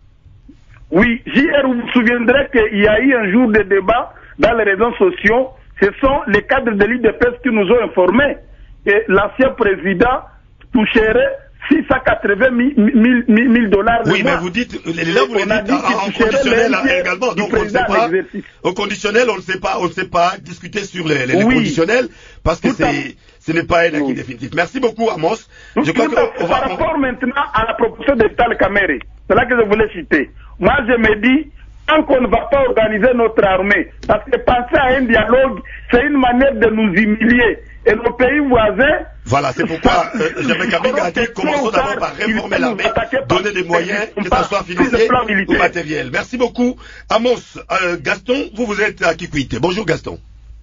Oui, hier, vous vous souviendrez qu'il y a eu un jour de débat dans les réseaux sociaux. Ce sont les cadres de l'I D P S qui nous ont informés que l'ancien président toucherait six cent quatre-vingt mille dollars. Oui, mais vous dites, là vous le dites en, en conditionnel également, donc on ne sait pas, au conditionnel, on ne sait pas, on ne sait pas discuter sur les, les, les oui. conditionnels, parce que c'est, ce n'est pas un acquis oui. définitif. Merci beaucoup, Amos. Je crois que on va... Par rapport maintenant à la proposition de Vital Kamerhe, c'est là que je voulais citer. Moi, je me dis, tant qu'on ne va pas organiser notre armée, parce que penser à un dialogue, c'est une manière de nous humilier. Et nos pays voisins... Voilà, c'est pourquoi euh, Germain Kambinga a dit commençons d'abord par réformer l'armée, donner des moyens, que ce soit financier ou matériel. Merci beaucoup. Amos, euh, Gaston, vous vous êtes à Kikwit. Bonjour Gaston.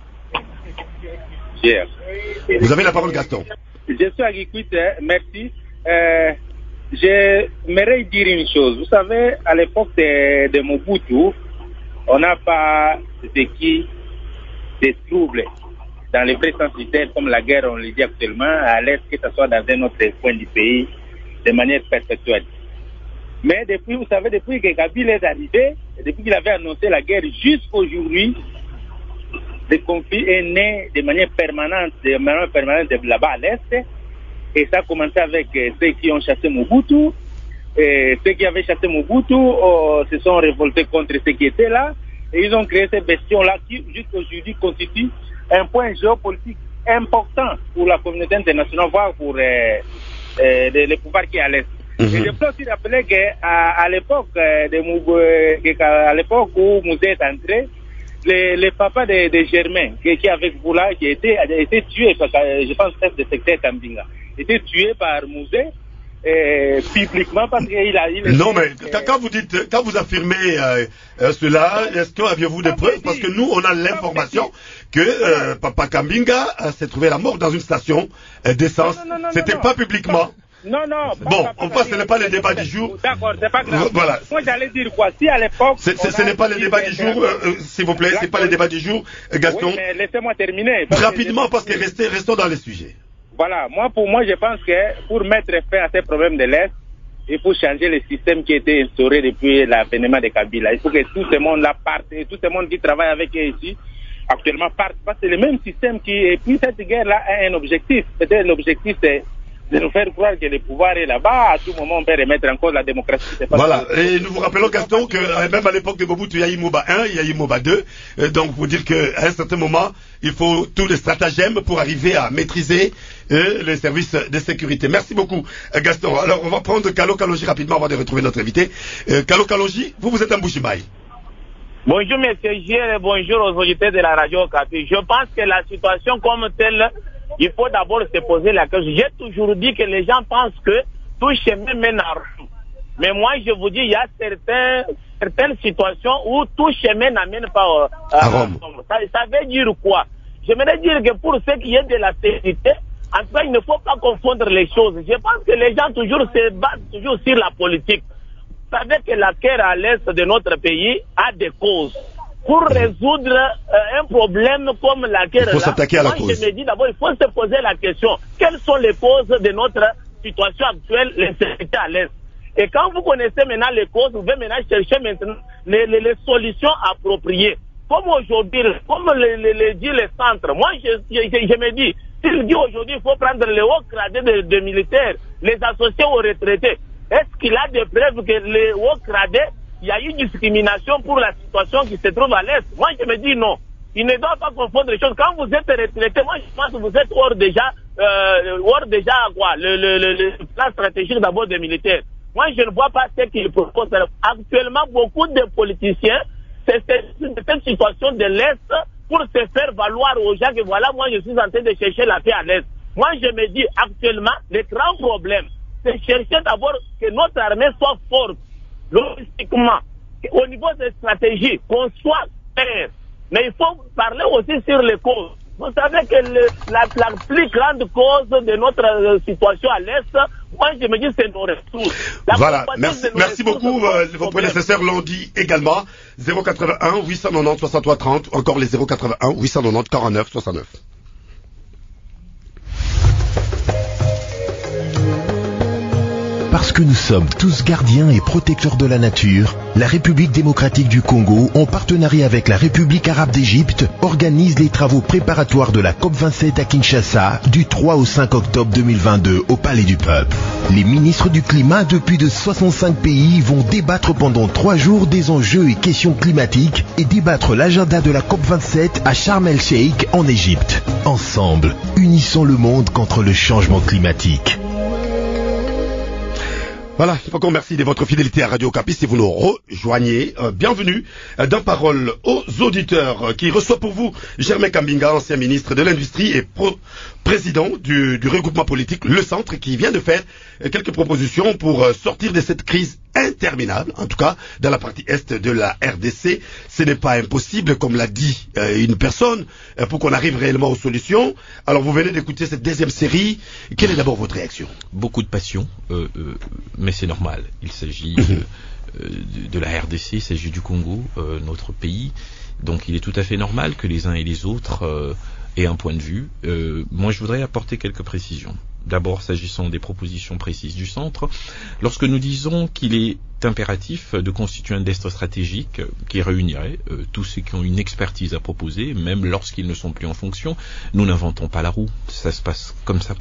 Yeah. Vous avez la parole Gaston. Je suis à Kikwit, merci. Euh, J'aimerais dire une chose. Vous savez, à l'époque de, de Mobutu, on n'a pas ce qui des troubles dans les vrais sens du terme, comme la guerre, on le dit actuellement, à l'Est, que ce soit dans un autre coin du pays, de manière perpétuelle. Mais depuis, vous savez, depuis que Kabila est arrivé, depuis qu'il avait annoncé la guerre jusqu'aujourd'hui, le conflit est né de manière permanente, de manière permanente là-bas à l'Est. Et ça a commencé avec euh, ceux qui ont chassé Mobutu. Et ceux qui avaient chassé Mobutu oh, se sont révoltés contre ceux qui étaient là. Et ils ont créé ces bastions-là qui, jusqu'aujourd'hui, constituent un point géopolitique important pour la communauté internationale, voire pour euh, euh, les, les pouvoirs qui est à l'Est. Mm-hmm. Et je peux aussi rappeler qu'à à, l'époque euh, de Moubou, à l'époque où Mouzé est entré, les, les papas de, de Germain, qui, qui avec vous là, qui étaient, étaient tués, parce que je pense chef de secteur Kambinga, étaient tués par Mouzé. Euh, publiquement parce qu'il a il non mais euh, quand vous dites quand vous affirmez euh, euh, cela, est-ce que aviez-vous des preuves? Parce que nous on a l'information que euh, Papa Kambinga euh, s'est trouvé la mort dans une station euh, d'essence. C'était pas publiquement. Non, non. Bon, on passe, ce n'est pas le débat du jour. D'accord, c'est pas grave. Voilà. Moi, j'allais dire quoi? Si à l'époque. Ce n'est pas le débat du jour, euh, euh, s'il vous plaît, c'est pas le débat du jour, Gaston. Oui, mais laissez-moi terminer. Parce Rapidement, que parce que restez, restons dans les sujets. Voilà, moi, pour moi, je pense que pour mettre fin à ces problèmes de l'Est, il faut changer le système qui a été instauré depuis l'avènement de Kabila. Il faut que tout ce monde-là parte, et tout ce monde qui travaille avec eux ici, actuellement parte, parce que c'est le même système qui, et puis cette guerre-là a un objectif. Peut-être l'objectif, c'est de nous faire croire que le pouvoir est là-bas, à tout moment on peut remettre en cause la démocratie. Pas voilà, et nous vous rappelons, Gaston, que même à l'époque de Mobutu, il y a eu Moba un, il y a eu Moba deux, donc pour dire qu'à un certain moment, il faut tous les stratagèmes pour arriver à maîtriser euh, les services de sécurité. Merci beaucoup, Gaston. Alors, on va prendre Kalo Kalonji rapidement avant de retrouver notre invité. Euh, Kalo Kalonji, vous, vous êtes en Bujimaï. Bonjour, monsieur Gier, et bonjour aux auditeurs de la radio Okapi. Je pense que la situation comme telle, il faut d'abord se poser la question. J'ai toujours dit que les gens pensent que tout chemin mène à Rome. Mais moi, je vous dis, il y a certains, certaines situations où tout chemin n'amène pas euh, à Rome. Ça, ça veut dire quoi? J'aimerais dire que pour ceux qui est de la sécurité, en tout cas, il ne faut pas confondre les choses. Je pense que les gens toujours se basent toujours sur la politique. Vous savez que la guerre à l'est de notre pays a des causes. Pour résoudre euh, un problème comme la guerre, il faut s'attaquer à la moi cause. Je me dis d'abord, il faut se poser la question, quelles sont les causes de notre situation actuelle, l'insécurité à l'Est? Et quand vous connaissez maintenant les causes, vous pouvez maintenant chercher maintenant les, les, les solutions appropriées. Comme aujourd'hui, comme le, le, le dit le centre, moi je, je, je me dis, s'il dit aujourd'hui il faut prendre les hauts gradés de, de militaires, les associer aux retraités, est-ce qu'il a des preuves que les hauts gradés, il y a eu discrimination pour la situation qui se trouve à l'Est? Moi, je me dis non. Il ne doit pas confondre les choses. Quand vous êtes retraité, moi, je pense que vous êtes hors déjà, euh, hors déjà, quoi, le, le, le, le plan stratégique d'abord des militaires. Moi, je ne vois pas ce qu'ils proposent. Actuellement, beaucoup de politiciens, c'est cette situation de l'Est pour se faire valoir aux gens que voilà, moi, je suis en train de chercher la paix à l'Est. Moi, je me dis, actuellement, le grand problème, c'est chercher d'abord que notre armée soit forte. Logistiquement, au niveau des stratégies, qu'on soit clair. Mais il faut parler aussi sur les causes. Vous savez que le, la, la plus grande cause de notre euh, situation à l'Est, moi je me dis c'est nos ressources. La voilà, merci, merci beaucoup. Euh, vos prédécesseurs l'ont dit également. zéro quatre-vingt-un huit cent quatre-vingt-dix soixante-trois trente, encore les zéro quatre-vingt-un huit cent quatre-vingt-dix quarante-neuf soixante-neuf. Parce que nous sommes tous gardiens et protecteurs de la nature, la République démocratique du Congo, en partenariat avec la République arabe d'Égypte, organise les travaux préparatoires de la COP vingt-sept à Kinshasa du trois au cinq octobre deux mille vingt-deux au Palais du Peuple. Les ministres du climat de plus de soixante-cinq pays vont débattre pendant trois jours des enjeux et questions climatiques et débattre l'agenda de la COP vingt-sept à Sharm el-Sheikh en Égypte. Ensemble, unissons le monde contre le changement climatique. Voilà, il faut qu'on remercie de votre fidélité à Radio Okapi si vous nous rejoignez. Euh, bienvenue euh, dans Parole aux auditeurs euh, qui reçoit pour vous Germain Kambinga, ancien ministre de l'Industrie et pro président du, du regroupement politique Le Centre, qui vient de faire euh, quelques propositions pour euh, sortir de cette crise interminable, en tout cas dans la partie est de la R D C. Ce n'est pas impossible, comme l'a dit euh, une personne, euh, pour qu'on arrive réellement aux solutions. Alors vous venez d'écouter cette deuxième série. Quelle est d'abord votre réaction? Beaucoup de passion, euh, euh, mais c'est normal. Il s'agit euh, de, de la R D C, il s'agit du Congo, euh, notre pays. Donc il est tout à fait normal que les uns et les autres euh, aient un point de vue. Euh, moi je voudrais apporter quelques précisions. D'abord, s'agissant des propositions précises du centre, lorsque nous disons qu'il est impératif de constituer un destin stratégique qui réunirait euh, tous ceux qui ont une expertise à proposer, même lorsqu'ils ne sont plus en fonction, nous n'inventons pas la roue, ça se passe comme ça partout.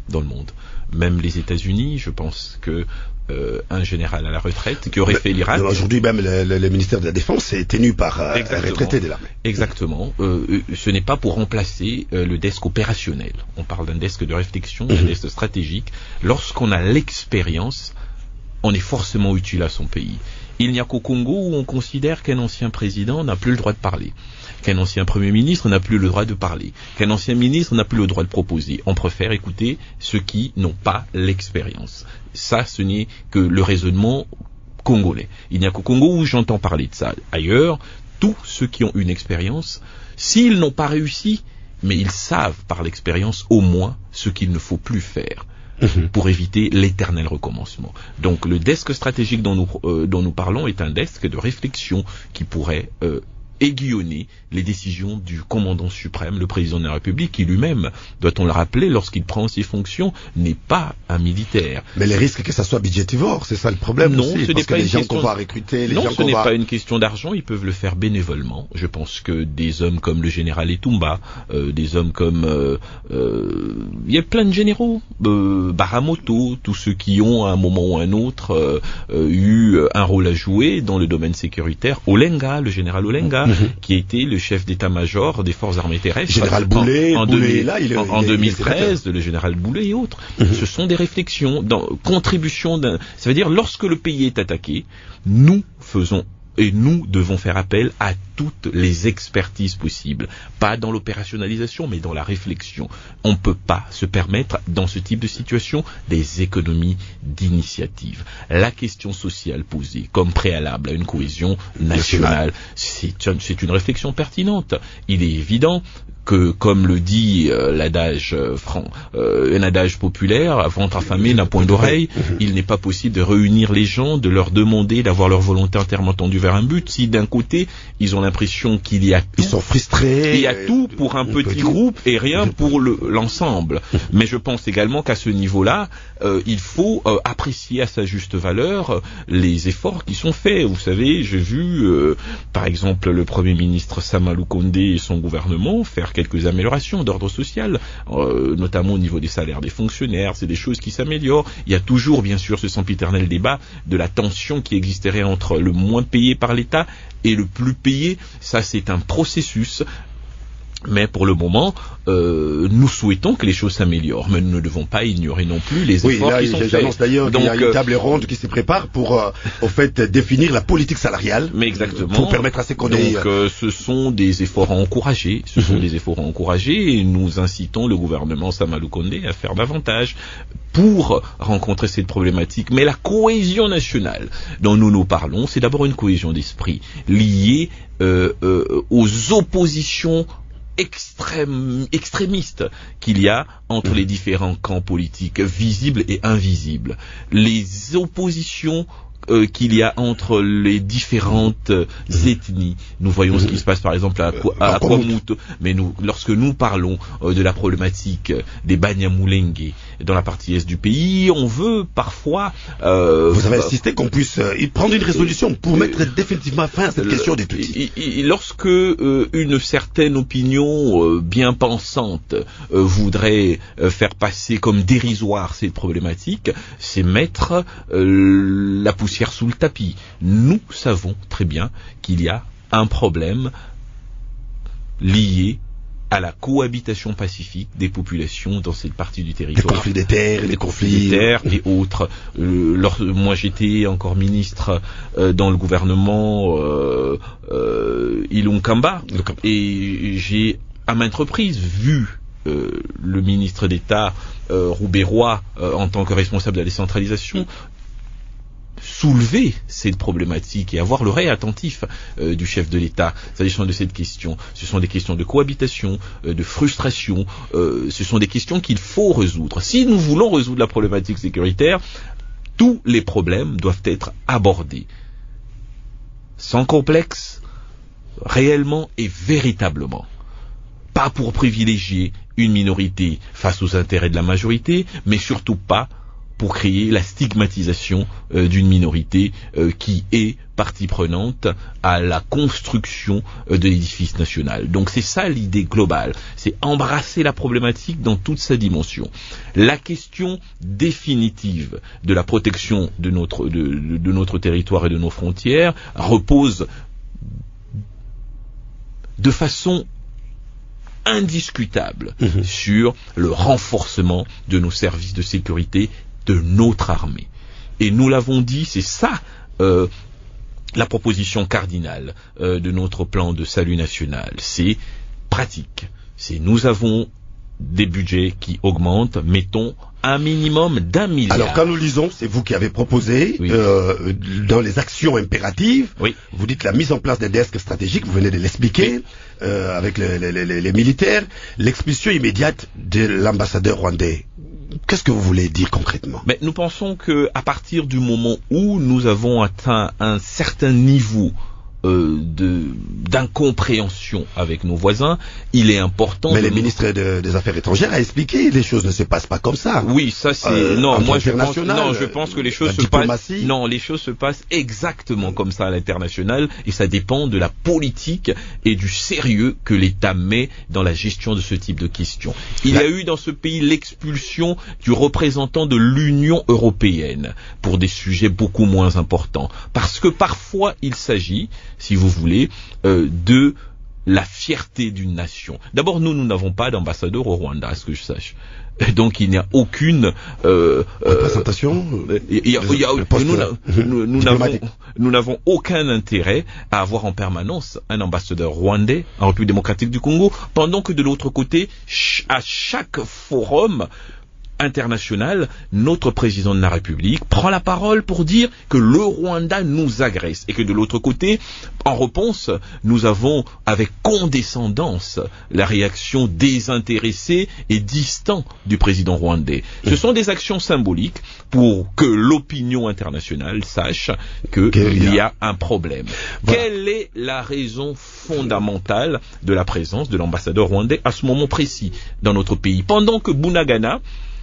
dans le monde. Même les États-Unis, je pense que euh, un général à la retraite qui aurait mais, fait l'Irak... Aujourd'hui même, le, le, le ministère de la Défense est tenu par euh, un retraité de l'armée. Exactement. Euh, ce n'est pas pour remplacer euh, le desk opérationnel. On parle d'un desk de réflexion, d'un mmh. desk stratégique. Lorsqu'on a l'expérience, on est forcément utile à son pays. Il n'y a qu'au Congo où on considère qu'un ancien président n'a plus le droit de parler, qu'un ancien premier ministre n'a plus le droit de parler, qu'un ancien ministre n'a plus le droit de proposer. On préfère écouter ceux qui n'ont pas l'expérience. Ça, ce n'est que le raisonnement congolais. Il n'y a qu'au Congo où j'entends parler de ça. Ailleurs, tous ceux qui ont une expérience, s'ils n'ont pas réussi, mais ils savent par l'expérience au moins ce qu'il ne faut plus faire. Mmh. Pour éviter l'éternel recommencement. Donc le desk stratégique dont nous, euh, dont nous parlons est un desk de réflexion qui pourrait euh, aiguillonner les décisions du commandant suprême, le président de la République, qui lui-même, doit-on le rappeler, lorsqu'il prend ses fonctions, n'est pas un militaire. Mais les risques que ça soit budgétivore, c'est ça le problème non, aussi, ce parce n'est que pas les une gens question... qu'on va recruter, les non, gens ce qu'on n'est va... pas une question d'argent, ils peuvent le faire bénévolement. Je pense que des hommes comme le général Etumba, euh, des hommes comme... Euh, euh, il y a plein de généraux, euh, Baramoto, tous ceux qui ont à un moment ou à un autre euh, euh, eu un rôle à jouer dans le domaine sécuritaire. Olenga, le général Olenga, mmh. qui a été le chef d'état-major des forces armées terrestres. Général Boulet, en, en, Boulet deux mille, là, il est, en, en il est, deux mille treize, le général Boulet et autres. Mmh. Ce sont des réflexions, dans, contribution d'un... Ça veut dire, lorsque le pays est attaqué, nous faisons et nous devons faire appel à toutes les expertises possibles. Pas dans l'opérationnalisation, mais dans la réflexion. On ne peut pas se permettre, dans ce type de situation, des économies d'initiative. La question sociale posée comme préalable à une cohésion nationale, c'est, c'est une réflexion pertinente. Il est évident que, comme le dit euh, l'adage euh, franc, euh, un adage populaire, ventre affamé n'a point d'oreille, il n'est pas possible de réunir les gens, de leur demander d'avoir leur volonté entièrement tendue vers un but, si d'un côté, ils ont l'impression qu'il y a tout, ils sont frustrés, il y a tout pour un petit petit groupe et rien pour le, l'ensemble. Mais je pense également qu'à ce niveau-là, euh, il faut euh, apprécier à sa juste valeur euh, les efforts qui sont faits. Vous savez, j'ai vu, euh, par exemple, le Premier ministre Samalou Kondé et son gouvernement faire quelques améliorations d'ordre social, euh, notamment au niveau des salaires des fonctionnaires. C'est des choses qui s'améliorent. Il y a toujours, bien sûr, ce sempiternel débat de la tension qui existerait entre le moins payé par l'État et le plus payé. Ça, c'est un processus. Mais pour le moment, euh, nous souhaitons que les choses s'améliorent, mais nous ne devons pas ignorer non plus les oui, efforts là, qui sont faits. J'annonce d'ailleurs qu'il y a une table ronde qui se prépare pour, euh, au fait, définir la politique salariale. Mais exactement. Pour permettre à ces qu'on Donc, euh, ce sont des efforts à encourager. Ce mm-hmm. sont des efforts à encourager et nous incitons le gouvernement Samalou Kondé à faire davantage pour rencontrer cette problématique. Mais la cohésion nationale dont nous nous parlons, c'est d'abord une cohésion d'esprit liée euh, euh, aux oppositions extrême, extrémiste qu'il y a entre les différents camps politiques, visibles et invisibles. Les oppositions euh, qu'il y a entre les différentes euh, ethnies. Nous voyons ce qui se passe par exemple à, à, à Kwamouto, mais nous, lorsque nous parlons euh, de la problématique des Banyamulenge dans la partie est du pays, on veut parfois... Euh, Vous avez insisté qu'on puisse euh, prendre une résolution pour euh, mettre définitivement fin à cette euh, question des petits. Lorsque euh, une certaine opinion euh, bien pensante euh, voudrait euh, faire passer comme dérisoire cette problématique, c'est mettre euh, la poussière sous le tapis. Nous savons très bien qu'il y a un problème lié à la cohabitation pacifique des populations dans cette partie du territoire. Les conflits des terres, les, les conflits des terres et autres. Euh, lors, moi, j'étais encore ministre euh, dans le gouvernement euh, euh, Ilunkamba et j'ai à maintes reprises vu euh, le ministre d'État euh, Roubaix-Roy euh, en tant que responsable de la décentralisation soulever cette problématique et avoir l'oreille attentif euh, du chef de l'État s'agissant de cette question. Ce sont des questions de cohabitation, euh, de frustration, euh, ce sont des questions qu'il faut résoudre. Si nous voulons résoudre la problématique sécuritaire, tous les problèmes doivent être abordés sans complexe, réellement et véritablement. Pas pour privilégier une minorité face aux intérêts de la majorité, mais surtout pas pour créer la stigmatisation euh, d'une minorité euh, qui est partie prenante à la construction euh, de l'édifice national. Donc c'est ça l'idée globale, c'est embrasser la problématique dans toute sa dimension. La question définitive de la protection de notre, de, de, de notre territoire et de nos frontières repose de façon indiscutable mmh. sur le renforcement de nos services de sécurité, de notre armée. Et nous l'avons dit, c'est ça euh, la proposition cardinale euh, de notre plan de salut national. C'est pratique. C'est nous avons des budgets qui augmentent, mettons un minimum d'un milliard. Alors quand nous lisons, c'est vous qui avez proposé, oui. euh, dans les actions impératives, oui. vous dites la mise en place des desks stratégiques, vous venez de l'expliquer, oui. euh, avec les, les, les, les militaires, l'expulsion immédiate de l'ambassadeur rwandais. Qu'est-ce que vous voulez dire concrètement? Mais nous pensons que à partir du moment où nous avons atteint un certain niveau Euh, de d'incompréhension avec nos voisins, il est important. Mais le ministre de, des Affaires étrangères a expliqué, les choses ne se passent pas comme ça. Oui, ça c'est euh, non, moi je pense non, je pense que les choses se passent non, les choses se passent exactement comme ça à l'international et ça dépend de la politique et du sérieux que l'État met dans la gestion de ce type de questions. Il la... y a eu dans ce pays l'expulsion du représentant de l'Union européenne pour des sujets beaucoup moins importants parce que parfois il s'agit, si vous voulez, euh, de la fierté d'une nation. D'abord, nous, nous n'avons pas d'ambassadeur au Rwanda, à ce que je sache. Donc, il n'y a aucune euh, représentation. Euh, il y a, il y a, nous, nous, n'avons, nous n'avons aucun intérêt à avoir en permanence un ambassadeur rwandais en République démocratique du Congo, pendant que de l'autre côté, ch- à chaque forum international, notre président de la République prend la parole pour dire que le Rwanda nous agresse et que de l'autre côté, en réponse, nous avons avec condescendance la réaction désintéressée et distante du président rwandais. Ce sont des actions symboliques pour que l'opinion internationale sache qu'il y a un problème. Voilà. Quelle est la raison fondamentale de la présence de l'ambassadeur rwandais à ce moment précis dans notre pays, pendant que Bunagana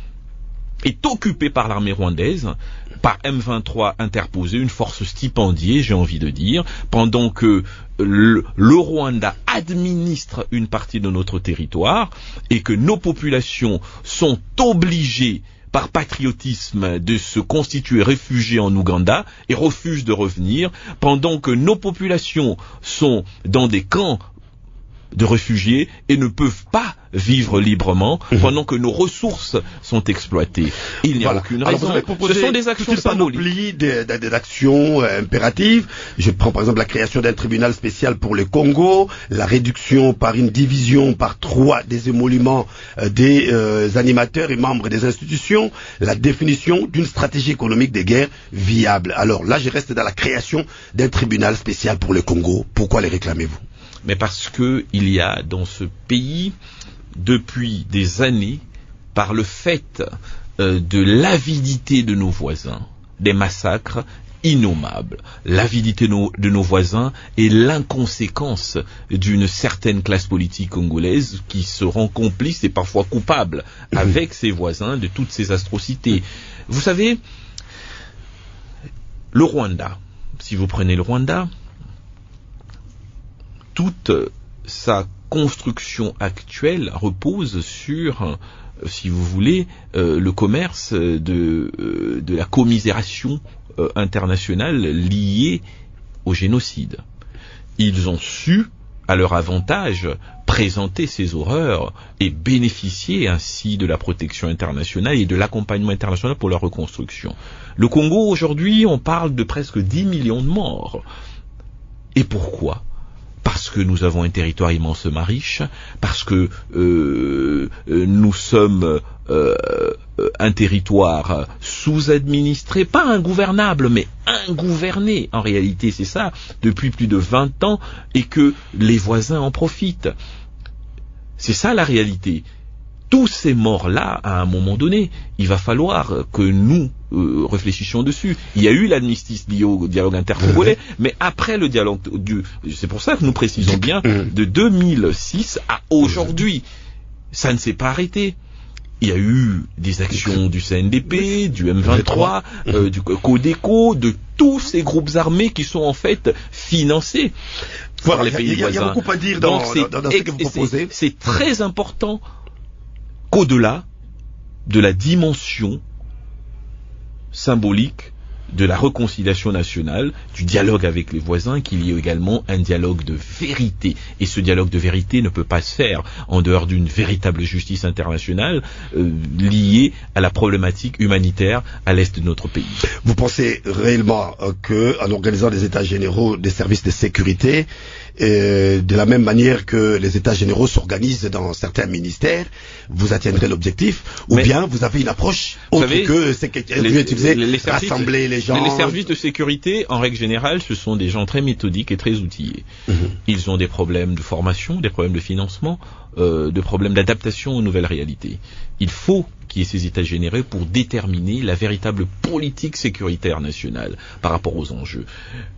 est occupé par l'armée rwandaise, par M vingt-trois interposé, une force stipendiée, j'ai envie de dire, pendant que le, le Rwanda administre une partie de notre territoire et que nos populations sont obligées par patriotisme de se constituer réfugiés en Ouganda et refusent de revenir, pendant que nos populations sont dans des camps de réfugiés et ne peuvent pas vivre librement mmh. pendant que nos ressources sont exploitées. Il n'y a voilà. aucune raison. Ce sont des actions symboliques. Des, des, des actions euh, impératives. Je prends par exemple la création d'un tribunal spécial pour le Congo, la réduction par une division par trois des émoluments euh, des euh, animateurs et membres des institutions, la définition d'une stratégie économique des guerres viable. Alors là, je reste dans la création d'un tribunal spécial pour le Congo. Pourquoi les réclamez-vous? Mais parce que il y a dans ce pays, depuis des années, par le fait euh, de l'avidité de nos voisins, des massacres innommables, l'avidité no, de nos voisins et l'inconséquence d'une certaine classe politique congolaise qui se rend complice et parfois coupable avec ses voisins de toutes ces atrocités. Vous savez, le Rwanda, si vous prenez le Rwanda, toute sa construction actuelle repose sur, si vous voulez, euh, le commerce de, euh, de la commisération euh, internationale liée au génocide. Ils ont su, à leur avantage, présenter ces horreurs et bénéficier ainsi de la protection internationale et de l'accompagnement international pour leur reconstruction. Le Congo, aujourd'hui, on parle de presque dix millions de morts. Et pourquoi ? Parce que nous avons un territoire immensément riche, parce que euh, nous sommes euh, un territoire sous-administré, pas ingouvernable, mais ingouverné, en réalité c'est ça, depuis plus de vingt ans, et que les voisins en profitent. C'est ça la réalité. Tous ces morts-là, à un moment donné, il va falloir que nous euh, réfléchissions dessus. Il y a eu l'amnistie liée au dialogue intercongolais, mmh. mais après le dialogue, du, c'est pour ça que nous précisons bien, de deux mille six à aujourd'hui, ça ne s'est pas arrêté. il y a eu des actions du C N D P, du M vingt-trois, euh, du Codeco, de tous ces groupes armés qui sont en fait financés voilà, par les pays voisins. Il y a beaucoup à dire dans, Donc, dans, dans ce que vous proposez. C'est très important qu'au-delà de la dimension symbolique de la réconciliation nationale, du dialogue avec les voisins, qu'il y ait également un dialogue de vérité. Et ce dialogue de vérité ne peut pas se faire en dehors d'une véritable justice internationale euh, liée à la problématique humanitaire à l'est de notre pays. Vous pensez réellement euh, que, en organisant des états généraux des services de sécurité, euh, de la même manière que les états généraux s'organisent dans certains ministères, vous atteindrez l'objectif, ou Mais, bien vous avez une approche autre savez, que c'est que les, utiliser, les, les services, rassembler les gens. Les services de sécurité, en règle générale, ce sont des gens très méthodiques et très outillés. Mmh. Ils ont des problèmes de formation, des problèmes de financement, euh, des problèmes d'adaptation aux nouvelles réalités. Il faut qu'il y ait ces états généraux pour déterminer la véritable politique sécuritaire nationale par rapport aux enjeux.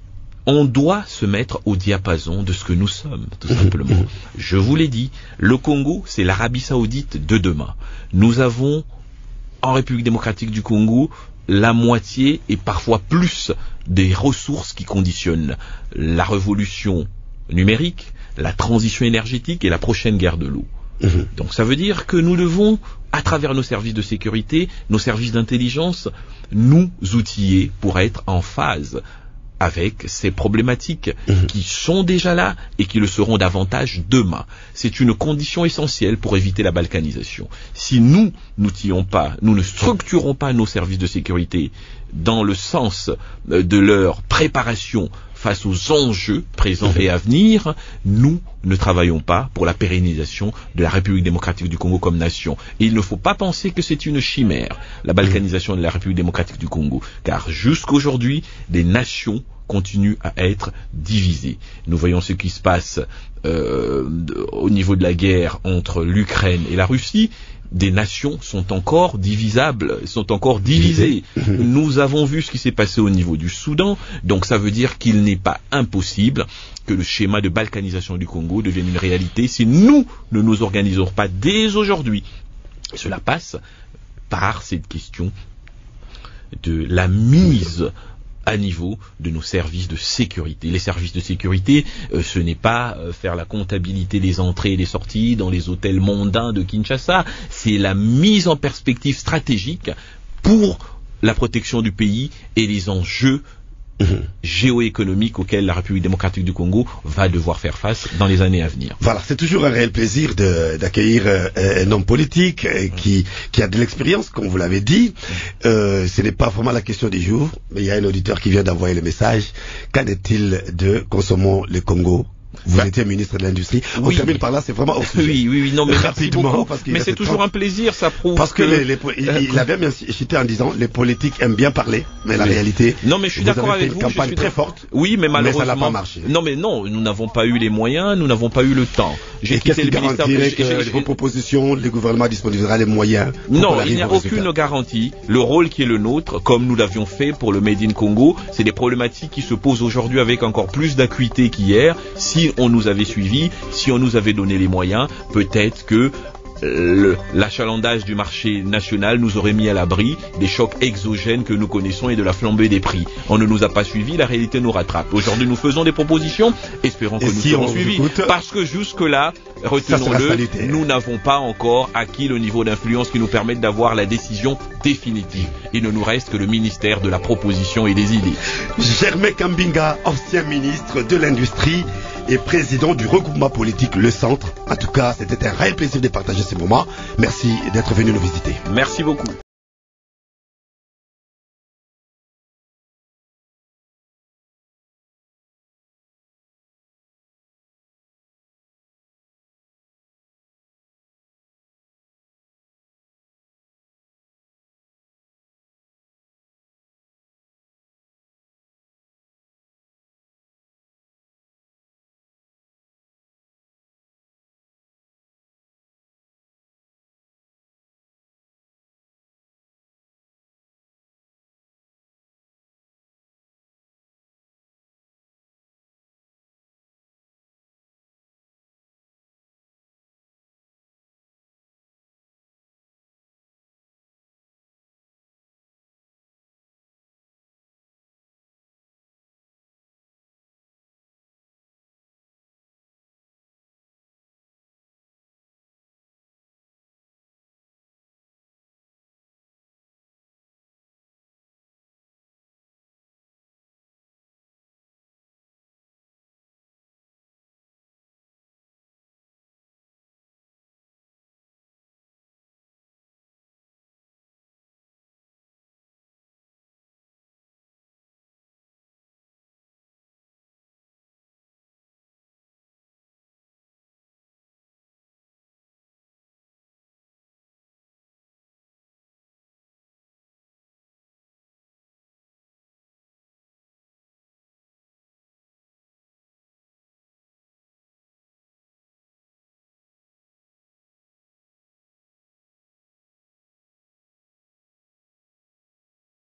On doit se mettre au diapason de ce que nous sommes, tout simplement. Je vous l'ai dit, le Congo, c'est l'Arabie Saoudite de demain. Nous avons, en République démocratique du Congo, la moitié et parfois plus des ressources qui conditionnent la révolution numérique, la transition énergétique et la prochaine guerre de l'eau. Mmh. Donc ça veut dire que nous devons, à travers nos services de sécurité, nos services d'intelligence, nous outiller pour être en phase avec ces problématiques mmh. qui sont déjà là et qui le seront davantage demain. C'est une condition essentielle pour éviter la balkanisation. Si nous n'outillons pas, nous ne structurons pas nos services de sécurité dans le sens de leur préparation face aux enjeux présents mmh. et à venir, nous ne travaillons pas pour la pérennisation de la République démocratique du Congo comme nation. Et il ne faut pas penser que c'est une chimère, la balkanisation de la République démocratique du Congo, car jusqu'aujourd'hui, des nations continuent à être divisées. Nous voyons ce qui se passe euh, au niveau de la guerre entre l'Ukraine et la Russie. Des nations sont encore divisables, sont encore divisées. Nous avons vu ce qui s'est passé au niveau du Soudan, donc ça veut dire qu'il n'est pas impossible que le schéma de balkanisation du Congo devienne une réalité si nous ne nous organisons pas dès aujourd'hui. Cela passe par cette question de la mise à niveau de nos services de sécurité. Les services de sécurité, euh, ce n'est pas euh, faire la comptabilité des entrées et des sorties dans les hôtels mondains de Kinshasa, c'est la mise en perspective stratégique pour la protection du pays et les enjeux Mmh. géoéconomique auquel la République démocratique du Congo va devoir faire face dans les années à venir. Voilà, c'est toujours un réel plaisir de, d'accueillir euh, un homme politique euh, qui, qui a de l'expérience, comme vous l'avez dit. Euh, ce n'est pas vraiment la question du jour, mais il y a un auditeur qui vient d'envoyer le message. Qu'en est-il de Consommons le Congo? Vous bah, étiez ministre de l'Industrie. On oui. termine par là, c'est vraiment hors sujet. Oui, oui, oui, non, mais rapidement. Parce mais c'est toujours un plaisir, ça prouve parce que... que les, les, il, il avait bien cité en disant, les politiques aiment bien parler, mais la oui. réalité... Non, mais je suis d'accord avec vous. Une campagne je suis très forte. Oui, mais malheureusement... Mais ça n'a pas marché. Non, mais non, nous n'avons pas eu les moyens, nous n'avons pas eu le temps. J'ai quitté le ministère... Qu'est-ce qui garantirait que vos propositions, le gouvernement disposera les moyens? Non, il n'y a aucune garantie. Le rôle qui est le nôtre, comme nous l'avions fait pour le Made in Congo, c'est des problématiques qui se posent aujourd'hui avec encore plus d'acuité qu'hier. Si on nous avait suivi, si on nous avait donné les moyens, peut-être que le, l'achalandage du marché national nous aurait mis à l'abri des chocs exogènes que nous connaissons et de la flambée des prix. On ne nous a pas suivis, la réalité nous rattrape. Aujourd'hui, nous faisons des propositions, espérons que et nous si serons suivis. Écoute, parce que jusque-là, retenons-le, nous n'avons pas encore acquis le niveau d'influence qui nous permette d'avoir la décision définitive. Il ne nous reste que le ministère de la proposition et des idées. Germain Kambinga, ancien ministre de l'Industrie et président du regroupement politique Le Centre. En tout cas, c'était un réel plaisir de partager ces moments. Merci d'être venu nous visiter. Merci beaucoup.